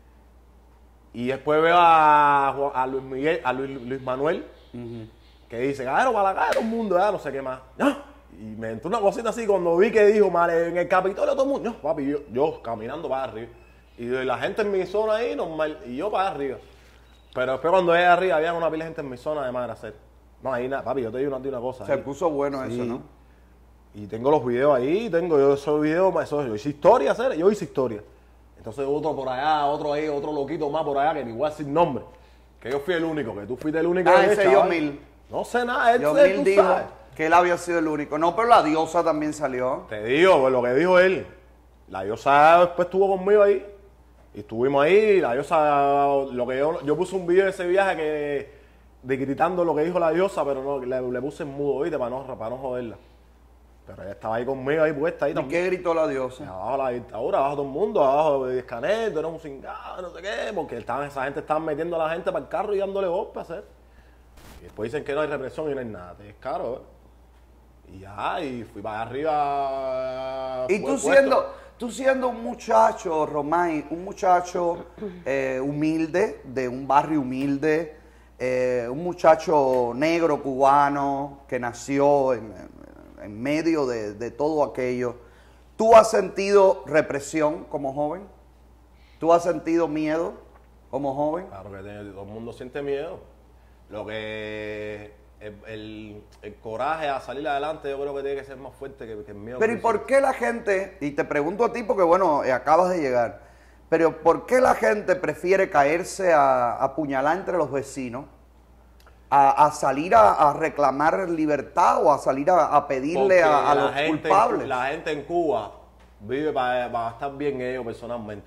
Y después veo a, Juan- a Luis Miguel, a Luis, Luis Manuel, que dice, cabrón, para la calle todo el mundo, ya, no sé qué más. ¡Ah! Y me entró una cosita así cuando vi que dijo, mal, en el Capitolio todo el mundo. No, papi, yo, yo caminando para arriba. Y la gente en mi zona ahí, normal, y yo para arriba. Pero después cuando llegué arriba, había una pila de gente en mi zona de madre hacer. No, ahí nada, papi, yo te digo una, una cosa. Se ahí. puso bueno Sí. eso, ¿no? Y tengo los videos ahí, tengo yo esos videos, eso, yo hice historia, hacer, yo hice historia. Entonces otro por allá, otro ahí, otro loquito más por allá, que ni igual sin nombre. Que yo fui el único, que tú fuiste el único. Ah, ahí, ese chaval. Yomil. No sé nada, él Yomil tú dijo sabes. que él había sido el único. No, pero la diosa también salió. Te digo, pues lo que dijo él. La diosa después estuvo conmigo ahí. Y estuvimos ahí. La diosa, lo que yo, yo puse un video de ese viaje que, de gritando lo que dijo la diosa, pero no, le, le puse en mudo, ¿viste? Para no, para no joderla. Pero ella estaba ahí conmigo, ahí puesta, ahí ¿Y también. qué gritó la diosa? Abajo la dictadura, abajo todo el mundo, abajo de Escanel, tú eres un cingado, no sé qué, porque estaban, esa gente estaba metiendo a la gente para el carro y dándole golpes a hacer. Y después dicen que no hay represión y no hay nada, es caro, ¿eh? Y ya, y fui para arriba. Y fue tú puesto. siendo, tú siendo un muchacho, Romay, un muchacho eh, humilde, de un barrio humilde, eh, un muchacho negro cubano que nació en, en medio de, de todo aquello, ¿tú has sentido represión como joven? ¿Tú has sentido miedo como joven? Claro que tiene- todo el mundo siente miedo. Lo que. El, el- el coraje a salir adelante, yo creo que tiene que ser más fuerte que, que el miedo. Pero ¿y que por qué la gente, y te pregunto a ti porque bueno, eh, acabas de llegar, pero ¿por qué la gente prefiere caerse a, a puñalar entre los vecinos, a, a salir a, a reclamar libertad o a salir a, a pedirle Porque a, a la los gente en Cu- culpables? la gente en Cuba vive para, para estar bien ellos personalmente.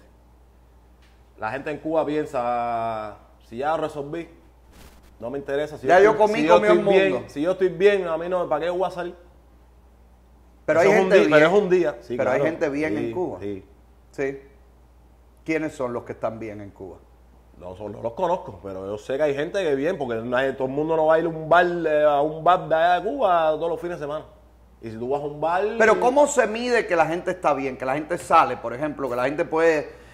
La gente en Cuba piensa, si ya resolví, no me interesa. Si Ya yo estoy- comí, si comí estoy el bien, mundo. Si yo estoy bien, a mí no, ¿para qué voy a salir? Pero Eso hay es un gente día- bien. Pero es un día. Sí, Pero hay claro. gente bien Sí, en Cuba. Sí. Sí. ¿Quiénes son los que están bien en Cuba? No, son- no los conozco, pero yo sé que hay gente que bien, porque no hay- todo el mundo no va a ir a un bar, eh, a un bar de allá de Cuba todos los fines de semana. Y si tú vas a un bar... Pero ¿cómo se mide que la gente está bien? Que la gente sale, por ejemplo, que la gente puede,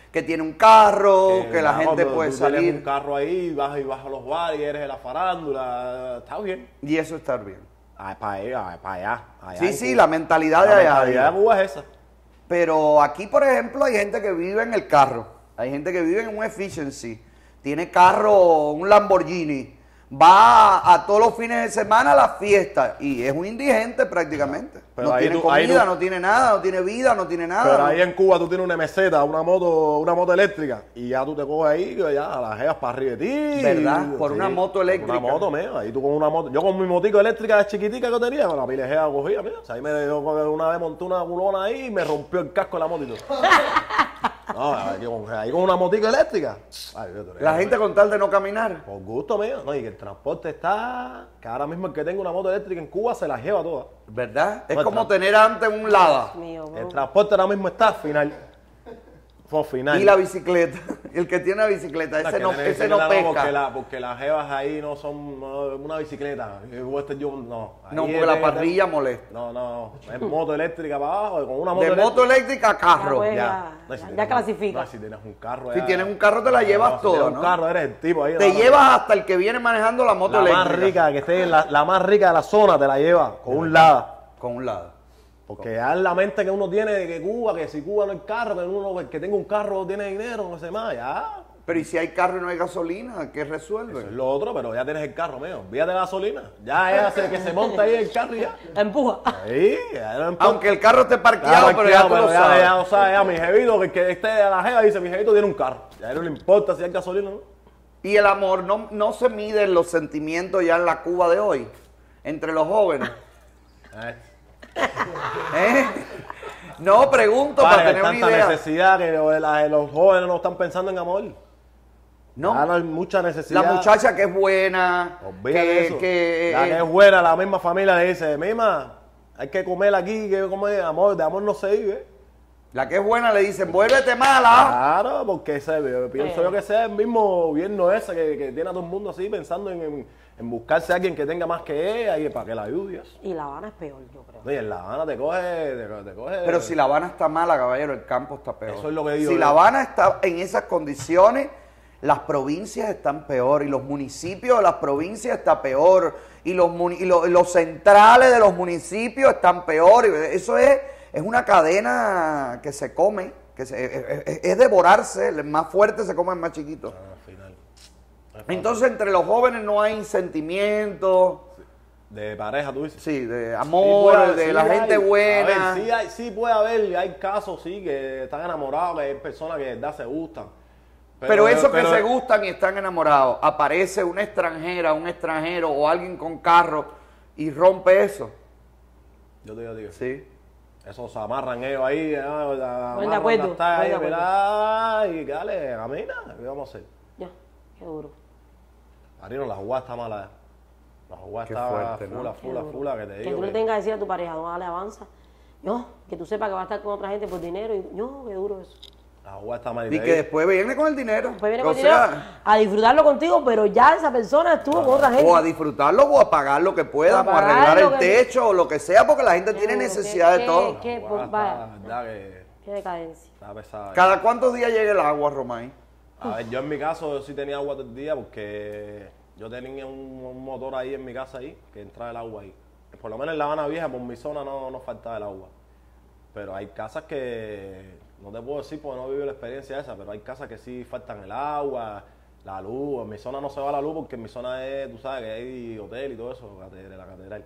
que tiene un carro, Eh, que la no, gente tú- puede tú tienes salir. un carro ahí, vas y vas a los bares y eres de la farándula, está bien. Y eso está bien. Ah, para allá, para allá. allá Sí, en sí, Cuba. la mentalidad de La allá. mentalidad de Cuba es esa. Pero aquí, por ejemplo, hay gente que vive en el carro. Hay gente que vive en un efficiency. Tiene carro, un Lamborghini. Va a todos los fines de semana a las fiestas. Y es un indigente prácticamente. Pero no ahí tiene tú- ahí comida, tú- no tiene nada, no tiene vida, no tiene nada. Pero no- ahí en Cuba tú tienes una meseta, una moto, una moto eléctrica, y ya tú te coges ahí, ya las jeas para arriba de ti. ¿Verdad? Por una moto eléctrica. Por una moto, mira, ahí tú con una moto. Yo con mi motico eléctrica chiquitica que tenía, con la pilejea cogía, mira. O sea, ahí me, yo una vez monté una culona ahí y me rompió el casco de la moto y todo. No, ahí con, ahí con una motico eléctrica. Ay, yo te- La gente con tal de no caminar. Por gusto mío, no, y que el transporte está, que ahora mismo el que tenga una moto eléctrica en Cuba se la lleva toda. ¿Verdad? Es No, como tra- tener antes un Lada. Mío, bro. El transporte ahora mismo está final. Fue final. Y la bicicleta. El que tiene la bicicleta, ese Que no, tiene que ese ser no la- pesca. Porque, la, porque las jevas ahí no son no, una bicicleta. Y este yo, no, ahí No, porque es la de- parrilla molesta. No, no, es moto eléctrica para abajo. Con una moto De eléctrica. moto eléctrica a carro. Ya, pues. Ya, Ya, si ya tienes un- clasifica. No, si tienes un carro. Si ya- tienes un carro, te la llevas si toda, tienes ¿no? un carro, eres el tipo ahí. Te la- llevas hasta el que viene manejando la moto la eléctrica. más rica, que esté en la, la más rica de la zona, te la lleva con un Lada. Con un Lada. Porque ya es la mente que uno tiene de que Cuba, que si Cuba no hay carro, que uno el que tenga un carro tiene dinero, no sé más, ya. Pero ¿y si hay carro y no hay gasolina? ¿Qué Eso resuelve? es lo otro, pero ya tienes el carro, mío. Olvídate de gasolina. Ya es hacer que se monta ahí el carro y ya. Empuja. Ahí, ya no importa. Aunque el carro esté Ya parqueado, pero ya tú pero lo ya, sabes. ya, o sea, ya mi jevito, que el que esté a la jeva dice, mi jevito tiene un carro. Ya a él no le importa si hay gasolina o no. Y el amor, no, no se miden los sentimientos ya en la Cuba de hoy, entre los jóvenes. Eh, ¿Eh? No, pregunto Vale, para hay tener una tanta idea. necesidad que lo- la- los jóvenes no están pensando en amor. No, Ya no hay mucha necesidad. la muchacha que es buena, Olvídate de que, eso. que, la eh, que es buena, la misma familia le dice, mima, hay que comer aquí, que comer amor, de amor no se vive. la que es buena le dicen, vuélvete mala. Claro, porque ese, yo pienso Eh. yo que sea el mismo gobierno ese que, que tiene a todo el mundo así pensando en, en- en buscarse a alguien que tenga más que ella y para que la ayude. y eso. Y La Habana es peor, yo creo. Oye, en La Habana te coge, te, te coge. Pero si La Habana está mala, caballero, el campo está peor. Eso es lo que digo Si yo. La Habana está en esas condiciones, las provincias están peor y los municipios de las provincias están peor y los, muni- y lo- y los centrales de los municipios están peor. Y eso es, es una cadena que se come, que se- es, es- es devorarse, el más fuerte se come el más chiquito. Ah, al final. Entonces entre los jóvenes no hay sentimientos, De pareja, tú dices. sí, de Sí amor, puede- de sí la hay- gente buena. A ver, sí, hay, sí puede haber, hay casos, sí, que están enamorados, que hay personas que de verdad se gustan. Pero, esos pero- que se gustan y están enamorados, aparece una extranjera, un extranjero o alguien con carro y rompe eso. Yo te digo, digo, Sí. Eso se amarran ellos ahí, ah, la- Ponen de amarran acuerdo, las tallas, ponen de acuerdo. ¿verdad? Y dale, camina, ¿qué vamos a hacer? Ya, qué duro. Marino, la jugada está mala. eh. La jugada Qué está fuerte, ¿no? fula, Qué fula, duro. fula, que te Que digo. tú le que- tengas que decir a tu pareja, no, dale, avanza. Yo, que tú sepas que va a estar con otra gente por dinero. Y yo, qué duro eso. La jugada está mal. Y te que digo. después viene con el dinero. Después viene O con sea, dinero a disfrutarlo contigo, pero ya esa persona estuvo con otra gente. o a disfrutarlo o a pagar lo que pueda, O a o a arreglar pagar lo el que- techo o lo que sea, porque la gente Qué tiene duro, necesidad qué- de todo. qué- La jugada qué- vaya, está, verdad que qué decadencia. está pesada. ¿Cada cuántos días llega el agua, Romay? A ver, yo en mi caso yo sí tenía agua todo el día porque yo tenía un, un motor ahí en mi casa ahí que entraba el agua ahí. Por lo menos en La Habana Vieja, por mi zona no, no faltaba el agua. Pero hay casas que, no te puedo decir porque no he vivido la experiencia esa, pero hay casas que sí faltan el agua, la luz. En mi zona no se va la luz porque en mi zona es, tú sabes, que hay hotel y todo eso, de la catedral.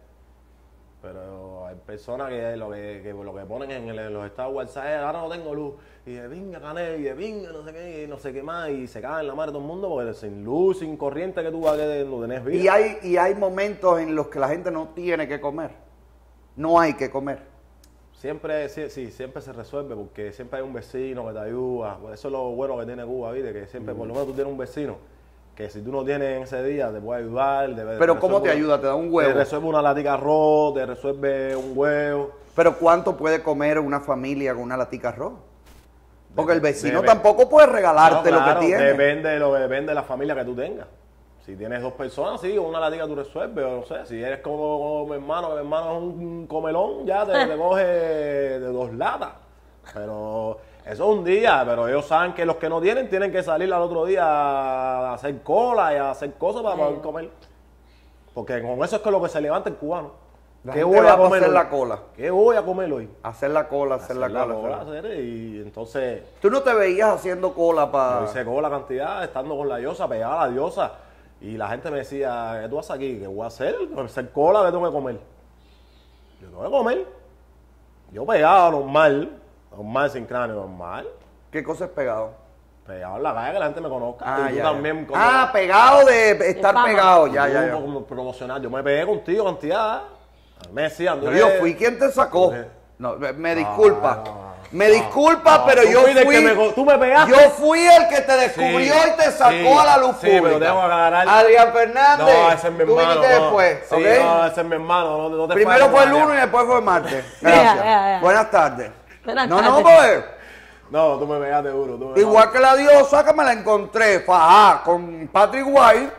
Pero hay personas que lo que, que lo que ponen en, el- en los estados WhatsApp es, ahora no tengo luz. Y de pinga, canel, y de pinga, no sé qué, y no sé qué más. Y se cae en la madre todo el mundo porque sin luz, sin corriente que tú vas que no tenés vida. Y hay, y hay momentos en los que la gente no tiene que comer. No hay que comer. Siempre, sí, sí, siempre se resuelve porque siempre hay un vecino que te ayuda. Pues eso es lo bueno que tiene Cuba, ¿viste? Que siempre, por lo menos tú tienes un vecino que si tú no tienes en ese día te puede ayudar. Te, Pero te ¿cómo te resuelve- ayuda? Te da un Te huevo. resuelve una latica arroz, te resuelve un huevo. Pero ¿cuánto puede comer una familia con una latica arroz? Porque el vecino Debe- tampoco puede regalarte No, lo claro, que tiene. Depende de lo que depende de la familia que tú tengas. Si tienes dos personas, sí, con una latica tú resuelves, o no sé. Si eres como, como mi hermano, que mi hermano es un comelón, ya te, te coge de dos latas. Pero Eso es un día, pero ellos saben que los que no tienen tienen que salir al otro día a hacer cola y a hacer cosas para Sí. poder comer. Porque con eso es que lo que se levanta el cubano. La ¿Qué gente voy va a a comer hacer hoy? la cola. ¿Qué voy a comer hoy? Hacer la cola, hacer, la, Hacer cola. cola, hacer- hacer, y entonces Tú no te veías haciendo cola yo para... hice cola cantidad, estando con la diosa, pegaba a la diosa. Y la gente me decía, ¿qué tú haces aquí? ¿Qué voy a hacer? Hacer cola, ¿qué tengo que comer? Yo tengo que comer. Yo pegaba normal, normal, sin cráneo, normal. ¿Qué cosa es pegado? Pegado en la calle, que la gente me conozca. Ah, y tú ya, también. ya. como- Ah, pegado de estar fama. pegado. Ya, tú ya, ya. Como promocional. Yo me pegué contigo cantidad. A mí me decían, Pero tú yo eres- fui quien te sacó. Sí. No, me, me disculpa. no, me disculpa, no, pero tú yo fuiste el fui. que me co- tú me pegaste. Yo fui el que te descubrió Sí, y te sacó sí, a la luz sí, pública. pero tengo que aclarar- Adrián Fernández. No, ese es mi tú hermano. viniste no. después, Sí, ¿ok? no, ese es mi hermano. No, no te Primero falles, fue el María. lunes y después fue el martes. Ya, Gracias. ya, ya. Buenas tardes. Buenas no, tardes. no, pues. No, tú me pegaste duro. Tú me Igual que la diosa que me la encontré, fajá, con Patrick White,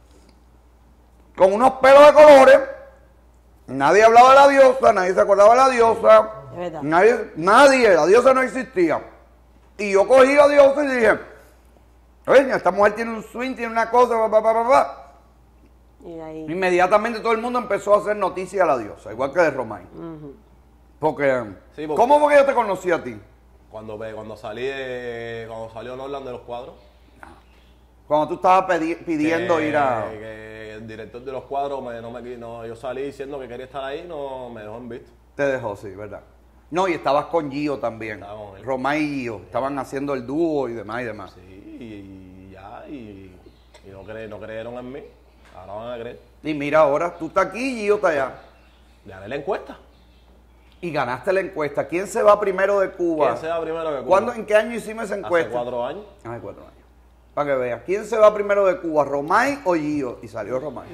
con unos pelos de colores. Nadie hablaba de la diosa, nadie se acordaba de la diosa. Es verdad. Nadie, nadie, la diosa no existía. Y yo cogí a la diosa y dije, oye, esta mujer tiene un swing, tiene una cosa, pa, pa, pa, pa, pa. Y de ahí. Inmediatamente todo el mundo empezó a hacer noticias a la diosa, igual que de Romay. Porque, Sí, porque- ¿cómo fue que yo te conocí a ti? Cuando, ve- cuando salí de, cuando salió Norland de los cuadros. Cuando tú estabas pedi- pidiendo que- ir a... que el director de los cuadros, me, no me, no, yo salí diciendo que quería estar ahí, no me dejó en visto. Te dejó, sí, ¿verdad? No, y estabas con Gio también. Estaba con él. Romay y Gio. Estaban haciendo el dúo y demás y demás. Sí, y ya, y, y no, cre- no creyeron en mí. Ahora van a creer. Y mira, ahora tú estás aquí y Gio está allá. Gané la encuesta. Y ganaste la encuesta. ¿Quién se va primero de Cuba? ¿Quién se va primero que Cuba? ¿Cuándo, ¿En qué año hicimos esa Hace encuesta? cuatro años. Hace cuatro años. Para que veas. ¿Quién se va primero de Cuba, Romay o Gio? Y salió Romay.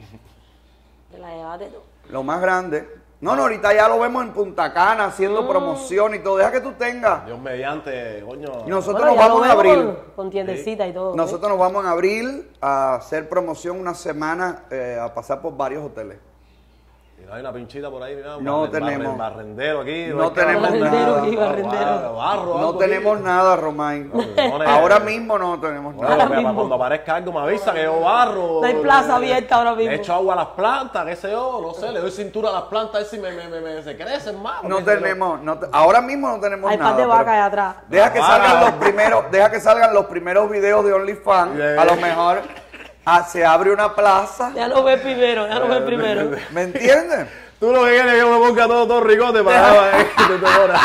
Te la llevaste tú. Lo más grande. No, no, ahorita ya lo vemos en Punta Cana haciendo promoción y todo. Deja que tú tengas. Dios mediante, coño. Y nosotros Bueno, nos ya lo vamos en vemos abril. Con, con tiendecita y todo. ¿eh? Nosotros nos vamos en abril a hacer promoción una semana, eh, a pasar por varios hoteles. Y no hay una pinchita por ahí, mira, No barren- tenemos. barren- Barrendero aquí. No hay que- tenemos Barrendero nada. aquí, barrendero. Barro, No algo tenemos aquí. nada, Romay. Pone- Ahora mismo no tenemos Bueno, nada. Ahora que mismo. cuando aparezca algo me avisa que yo barro. No hay plaza abierta ahora mismo. Le echo agua a las plantas, qué sé yo, no sé, le doy cintura a las plantas, a ver si me, me, me, me- se crecen más. No porque si tenemos, no te- ahora mismo no tenemos Hay nada. par de pero vacas allá atrás. Deja que La salgan vaca. los primeros, deja que salgan los primeros videos de OnlyFans. Yeah. A lo mejor ah, se abre una plaza. Ya lo ves primero, ya lo ves primero. ¿Me entiendes? Tú lo que quieres es que me ponga todo, todo ricote para que te demoras.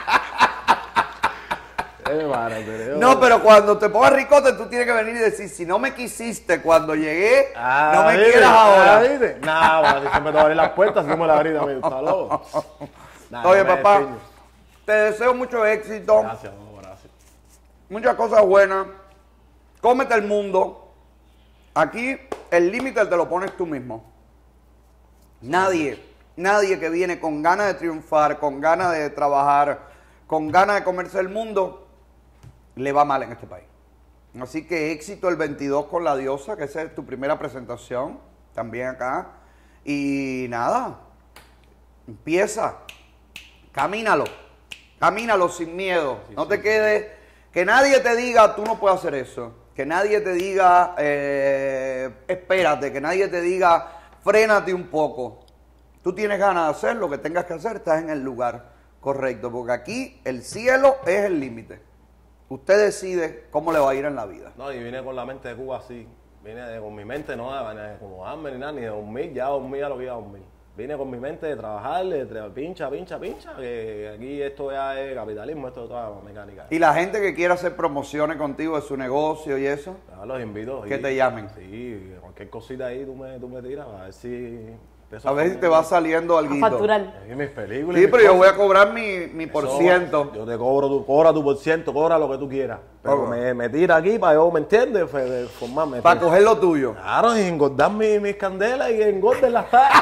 Eh, bárate, yo- No, pero cuando te pongas ricote, tú tienes que venir y decir, si no me quisiste cuando llegué, Ah, no me ¿viste? quieras ahora. Ah, ¿viste? Nah, bueno, si siempre te voy a abrir las puertas, si tú me las abrí también, está loco. Nah, Oye, no me papá, despiño. te deseo mucho éxito, Gracias, no, gracias. muchas cosas buenas. Cómete el mundo. Aquí el límite te lo pones tú mismo. Nadie, nadie que viene con ganas de triunfar, con ganas de trabajar, con ganas de comerse el mundo, le va mal en este país. Así que éxito el veintidós con la diosa, que esa es tu primera presentación, también acá. Y nada, empieza, camínalo, camínalo sin miedo. No te quedes, que nadie te diga, tú no puedes hacer eso. Que nadie te diga, eh, espérate, que nadie te diga, frénate un poco. Tú tienes ganas de hacer lo que tengas que hacer, estás en el lugar correcto, porque aquí el cielo es el límite. Usted decide cómo le va a ir en la vida. No, y vine con la mente de Cuba así. Vine de- con mi mente, no de como hambre ni nada, ni de dormir, ya dormí a lo que iba a dormir. Vine con mi mente de trabajar, de tra- pincha, pincha, pincha, que aquí esto ya es capitalismo, esto es toda mecánica. Y la gente que quiera hacer promociones contigo de su negocio y eso, Ya los invito. Que sí. te llamen. Sí, cualquier cosita ahí tú me, tú me tiras, a ver si... a ver si te va saliendo A algo. facturar. Y mis películas. y Sí, mis pero yo cosas. voy a cobrar mi, mi por Eso, ciento. Yo te cobro, tu, cobra tu por ciento, cobra lo que tú quieras. Pero Ok. me, me tira aquí para yo, ¿me entiendes? Fe- de formarme. Para coger lo tuyo. Claro, y engordar mi- mis candelas y engordar las tallas.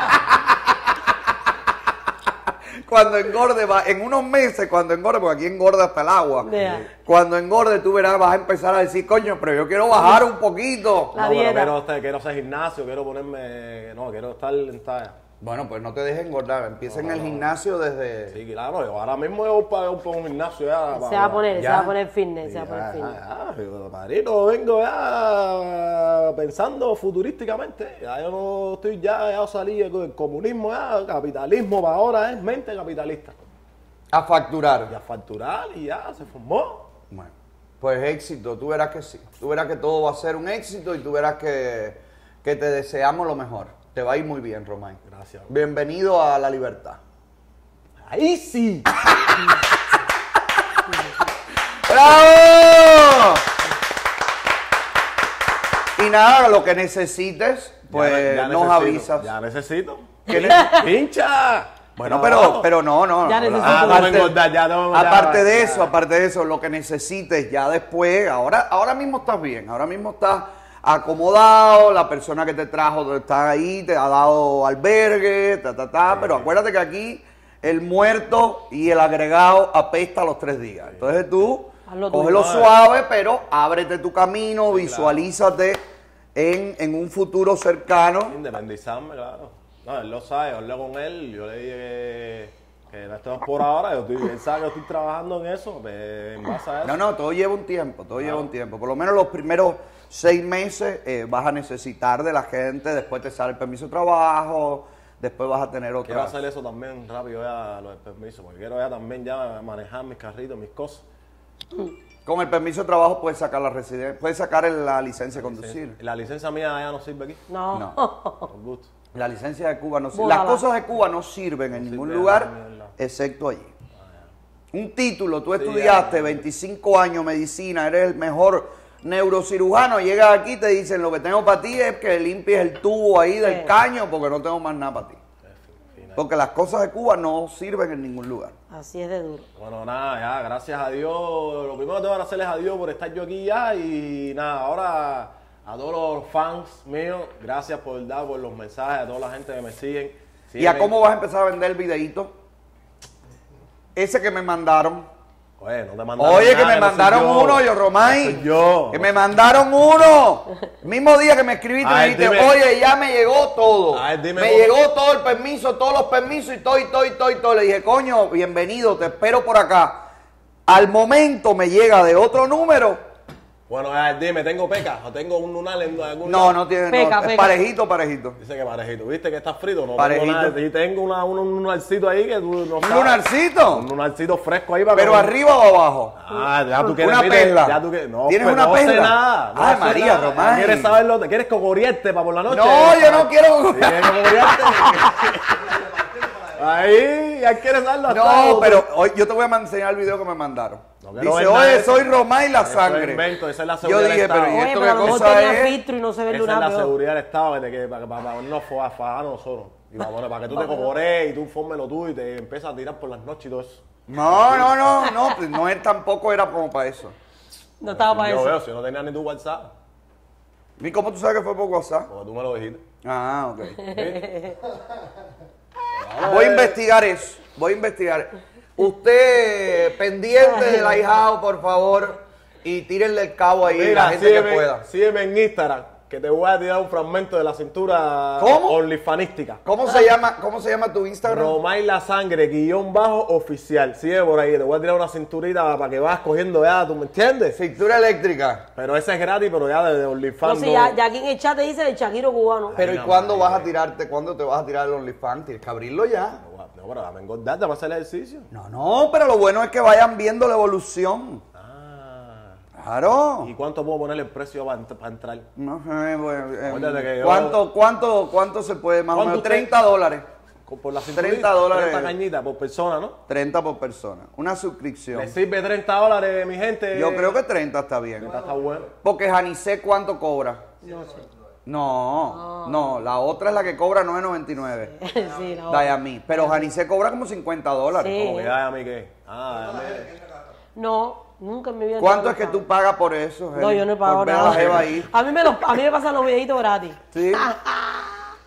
Cuando engorde, va, en unos meses, cuando engorde, porque aquí engorda hasta el agua. Vea. Cuando engorde, tú verás, vas a empezar a decir, coño, pero yo quiero bajar un poquito. La no, pero dieta. quiero, este, quiero hacer gimnasio, quiero ponerme... No, quiero estar en talla. Bueno, pues no te dejes engordar. Empieza en el gimnasio desde... Sí, claro, yo ahora mismo yo para un gimnasio ya. Se va a poner, se ya. va a poner fitness, se va a poner Ya, fitness. ya, ya, padrino, vengo ya pensando futurísticamente. Ya yo no estoy ya, ya salí del comunismo, ya, capitalismo para ahora es mente capitalista. A facturar. Y a facturar y ya se formó. Bueno, pues éxito, tú verás que sí. Tú verás que todo va a ser un éxito y tú verás que, que te deseamos lo mejor. Te va a ir muy bien, Romay. Gracias. Bienvenido a la libertad. Ahí sí. ¡Bravo! Y nada, lo que necesites, pues Ya- ya nos necesito, avisas. Ya necesito. ¿Qué ne- ¡Pincha! Bueno, No, pero, no. pero no, no. Ya no, necesito. Ah, no aparte, me engordar, ya no, ya, aparte de ya. eso, aparte de eso, lo que necesites ya después, ahora, ahora mismo estás bien, ahora mismo estás acomodado, la persona que te trajo está ahí, te ha dado albergue, ta, ta, ta, pero acuérdate que aquí el muerto y el agregado apesta a los tres días. Entonces tú, Hazlo tú. cógelo No, eh. suave, pero ábrete tu camino, visualízate en, en un futuro cercano. Independizarme, claro. No, él lo sabe, yo hablé con él, yo le dije que, que no esto es por ahora, yo estoy, él sabe que yo estoy trabajando en eso, pues, en base a eso. No, no, todo lleva un tiempo, todo lleva un tiempo. Por lo menos los primeros seis meses eh, vas a necesitar de la gente, después te sale el permiso de trabajo, después vas a tener Quiero otra. hacer eso también rápido ya, lo del permiso, porque quiero ya también ya manejar mis carritos, mis cosas. Con el permiso de trabajo puedes sacar la residencia, puedes sacar el- la licencia de conducir. La licencia mía ya no sirve aquí, No. No. por gusto. La licencia de Cuba no sirve. Bódala. Las cosas de Cuba no sirven en ningún sirven lugar, en ningún lado. excepto allí. Un título, tú Sí, estudiaste ya. veinticinco años medicina, eres el mejor neurocirujano, llegas aquí y te dicen lo que tengo para ti es que limpies el tubo ahí del Sí. caño porque no tengo más nada para ti. Porque las cosas de Cuba no sirven en ningún lugar. Así es de duro. Bueno, nada, ya, gracias a Dios. Lo primero que tengo que hacerles a Dios por estar yo aquí ya. Y nada, ahora a todos los fans míos, gracias por dar, por los mensajes, a toda la gente que me siguen. ¿Y a Sígueme. cómo vas a empezar a vender el videíto? Ese que me mandaron. Oye, no te mandaron Oye, que nada, me no soy mandaron yo. uno, yo, Romay. No soy yo. Que me mandaron uno. Mismo día que me escribiste, A me ver, dijiste, dime. oye, ya me llegó todo. A ver, dime me cómo. llegó todo el permiso, todos los permisos y todo, y todo, y todo, y todo. Le dije, coño, bienvenido, te espero por acá. Al momento me llega de otro número. Bueno, a ver, dime, ¿tengo peca? ¿O tengo un lunar en algún No, lado? no tiene, no, Peca, es peca. parejito, parejito. Dice que parejito. ¿Viste que está frito? No Parejito. tengo nada. Sí, tengo una, un, un lunarcito ahí que tú no ¿Un sabes. lunarcito? Un lunarcito fresco ahí para ¿Pero comer. arriba o abajo? Ah, ya tú quieres Una mire, perla. Ya tú quieres, no, ¿Tienes pues, una no sé perla? nada. No Ay, sé María, nada. Román. ¿Quieres saberlo? ¿Te quieres cocoriente para por la noche? No, yo no quiero. Sí, ¿quieres cocoriente? Ahí, ya quieres darlo hasta No, otro. pero hoy yo te voy a enseñar el video que me mandaron. No quiero Dice, ver nada de oye, eso. soy Romay la Eso es sangre. invento, esa es la Yo seguridad del dije, pero Estado. ¿y Oye, esto pero a qué lo mejor cosa tenía es? filtro y no se ve el Esa es lunar la peor. seguridad del Estado de que, para, para, para no fajar a nosotros. Y vamos, para que tú te cocorees y tú formes lo tuyo y te empiezas a tirar por las noches y todo eso. No, no, no, no, pues no él tampoco era como para eso. No estaba para Yo eso. veo, si no tenía ni tu WhatsApp, ¿Y cómo tú sabes que fue por WhatsApp? porque tú me lo dijiste. Ah, ok. Voy a investigar eso, voy a investigar. Usted, pendiente del ahijado, por favor, y tírenle el cabo ahí a la Mira, gente sígueme, que pueda. sígueme en Instagram, que te voy a tirar un fragmento de la cintura ¿Cómo? onlyfanística. ¿Cómo se llama, cómo se llama tu Instagram? Romay la sangre, guión bajo oficial. Sigue por ahí, te voy a tirar una cinturita para que vas cogiendo ya, ¿tú me entiendes? Cintura eléctrica. Pero ese es gratis, pero ya de, de No, OnlyFans. si no. ya, ya aquí en el chat te dice el Shakiro cubano. Pero ¿y no, cuándo ay, vas a ay. tirarte? ¿Cuándo te vas a tirar el OnlyFans? Tienes que abrirlo ya. No, pero dame engordar, te vas a hacer el ejercicio. No, no, pero lo bueno es que vayan viendo la evolución. Ah. Claro. ¿Y cuánto puedo ponerle el precio para, para entrar? No sé, bueno, eh, Acuérdate que yo- ¿cuánto, cuánto, ¿Cuánto se puede? Más o ¿Cuánto menos usted- treinta dólares. Por la cinturita, treinta dólares. treinta cañitas por persona, ¿no? treinta por persona. Una suscripción. ¿Le sirve treinta dólares, mi gente? Yo creo que treinta está bien. Está, está bueno. Porque Janicé, ¿cuánto cobra? No sé. No, no, la otra es la que cobra nueve noventa y nueve. Sí, la otra. Dayami. Pero Janicé cobra como cincuenta dólares. Sí. Como que ya, a mí qué. Ah, ya No, nunca en mi vida. ¿Cuánto he es que pagado. tú pagas por eso? No, Heli? yo no he pagado Por ver a nada. la jeva ahí. A mí me, los, a mí me pasan los videitos gratis. Sí.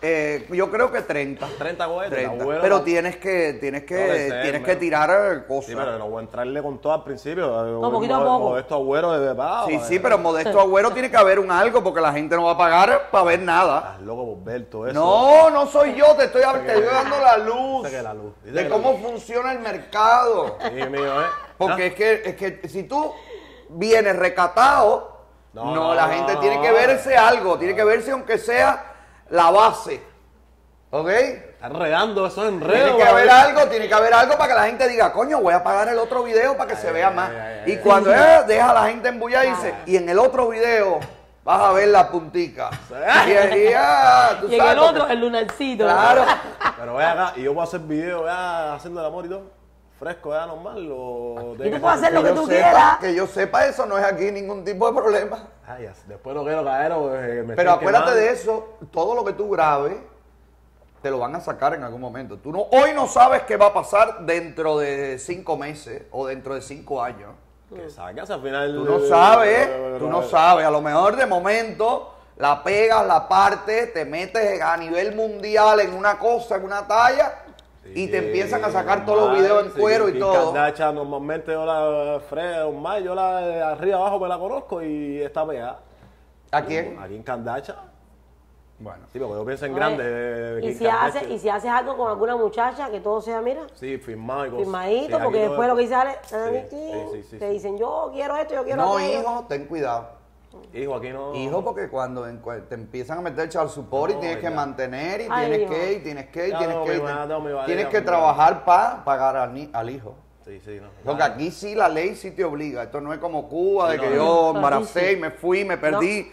Eh, yo creo que treinta. treinta cohetes. treinta. Agüero, Pero no- tienes que, tienes que, no le sé, tienes pero- que tirar cosas. Sí, pero no voy a entrarle con todo al principio. No, poquito a poco. Esto Agüero de verdad. Sí, sí, pero Modesto Agüero tiene que haber un algo porque la gente no va a pagar para ver nada. Estás loco por ver todo eso. No, no soy yo, te estoy, te estoy dando la luz. Dice que la luz. Dice De que cómo la luz. funciona el mercado. Sí, mío, ¿eh? Porque ¿Ah? es que, es que si tú vienes recatado, no, No, la no, gente no, tiene no. que verse algo, tiene que verse aunque sea la base. ¿Ok? Están regando esos enredos. Tiene que para haber ver- algo, tiene que haber algo para que la gente diga, coño, voy a pagar el otro video para que se Ay, vea ay, más. ay, ay, Y ay. cuando eh, deja a la gente embullada y dice, y en el otro video vas a ver la puntica. Y, y, ah, tú Y en sabes, el otro, porque- el lunarcito. Claro. Pero ve acá, y yo puedo hacer video ya haciendo el amor y todo. Fresco, ya normal. O Y tú puedes hacer lo que yo tú sepa, quieras. que yo sepa, eso no es aquí ningún tipo de problema. Ay, ya, después no quiero caer o eh, me Pero estoy acuérdate quemando. de eso, todo lo que tú grabes, te lo van a sacar en algún momento. Tú no, hoy no sabes qué va a pasar dentro de cinco meses o dentro de cinco años. Que sacas al final. Tú no sabes, tú no sabes. A lo mejor de momento la pegas, la partes, te metes a nivel mundial en una cosa, en una talla, y te empiezan a sacar todos los videos en cuero y todo. Kardashian, normalmente yo la Fred, más, yo la de arriba abajo me la conozco y está pegada. ¿A quién? Aquí en Kardashian. Bueno. Sí, porque yo pienso en Oye, grande. eh, Y Kim si, hace, Kardashian. y si haces algo con alguna muchacha, que todo sea, mira, Sí, firmado y cosas. firmadito, Sí, aquí porque todo- después lo que dice Ale, Sí, sí, sí, sí, te sí. dicen, yo quiero esto, yo quiero No, aquello. hijo, ten cuidado. Hijo, aquí no. Hijo, porque cuando en- te empiezan a meter child support y No, tienes que ya. mantener y Ay, tienes hijo. que, y tienes que, y Ya tienes no, que, mi y madre, no, mi te- madre, tienes ya, que mi trabajar para pagar al, ni- al hijo. Sí, sí, no. Porque Ya. aquí sí la ley sí te obliga. Esto no es como Cuba, de Sí, que no, yo no. embaracé Aquí sí. y me fui, me perdí.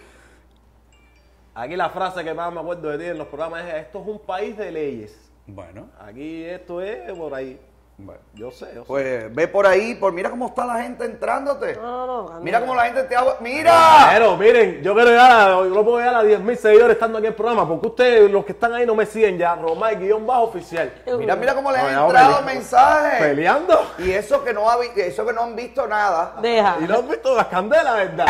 Aquí la frase que más me acuerdo de ti en los programas es: esto es un país de leyes. Bueno, Aquí esto es por ahí. bueno. Yo sé, yo sé. Pues ve por ahí, por mira cómo está la gente entrándote. No, no, no. Mira cómo la gente te habla. ¡Mira! Pero miren, yo quiero llegar a, yo no puedo llegar a diez mil seguidores estando aquí en el programa, porque ustedes, los que están ahí, no me siguen ya. Romay, guión bajo oficial. Mira, mira cómo le No, han ya, entrado pele- mensajes. Peleando. Y eso que no ha vi- eso que no han visto nada. Deja. Y no han visto las candelas, ¿verdad?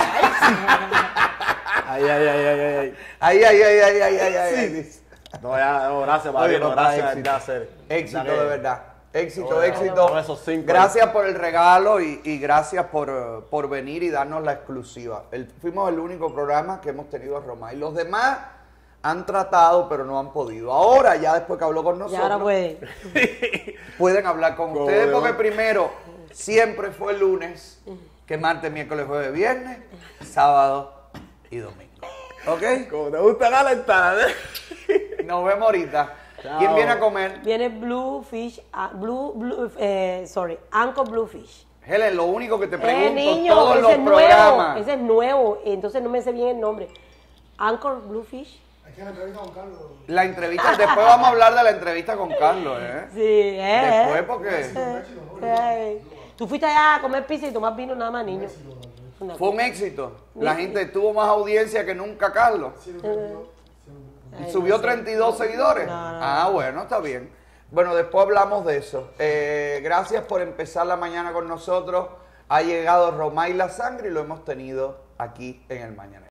Ay, ay, ay, ay, ay, ay. Ay, ay, ay, ay, ay, ay, ay, ay. No, ya, no, gracias, Oye, padrino, papá, gracias, éxito. verdad, ser. Éxito, Ya que- de verdad. Éxito, Oye, éxito. con esos cinco Gracias por el regalo y, y gracias por, eh, por venir y darnos la exclusiva. El- fuimos el único programa que hemos tenido a Romay. Los demás han tratado, pero no han podido. Ahora, ya después que habló con Y nosotros, ahora puede. pueden hablar con Como ustedes, yo. porque primero, siempre fue el lunes, que martes, miércoles, jueves, viernes, sábado y domingo. ¿Ok? Como te gusta calentar, ¿eh? Nos vemos ahorita. Chao. ¿Quién viene a comer? Viene Bluefish, ah, Blue, Blue, eh, sorry, Anchor Bluefish. Helen, lo único que te pregunto Eh, niño, todos ese los es nuevo, programas. ese es nuevo, entonces no me sé bien el nombre. Anchor Bluefish. Aquí en la entrevista con Carlos. La entrevista, después vamos a hablar de la entrevista con Carlos, ¿eh? Sí, eh. Después porque Eh, Tú fuiste allá a comer pizza y tomar vino nada más, niño. Una fue un éxito. La gente tuvo más audiencia que nunca Carlos. Ay, Subió no sé. treinta y dos seguidores. No, no, no. Ah, bueno, está bien. Bueno, después hablamos de eso. Eh, gracias por empezar la mañana con nosotros. Ha llegado Romay La Sangre y lo hemos tenido aquí en el Mañanero.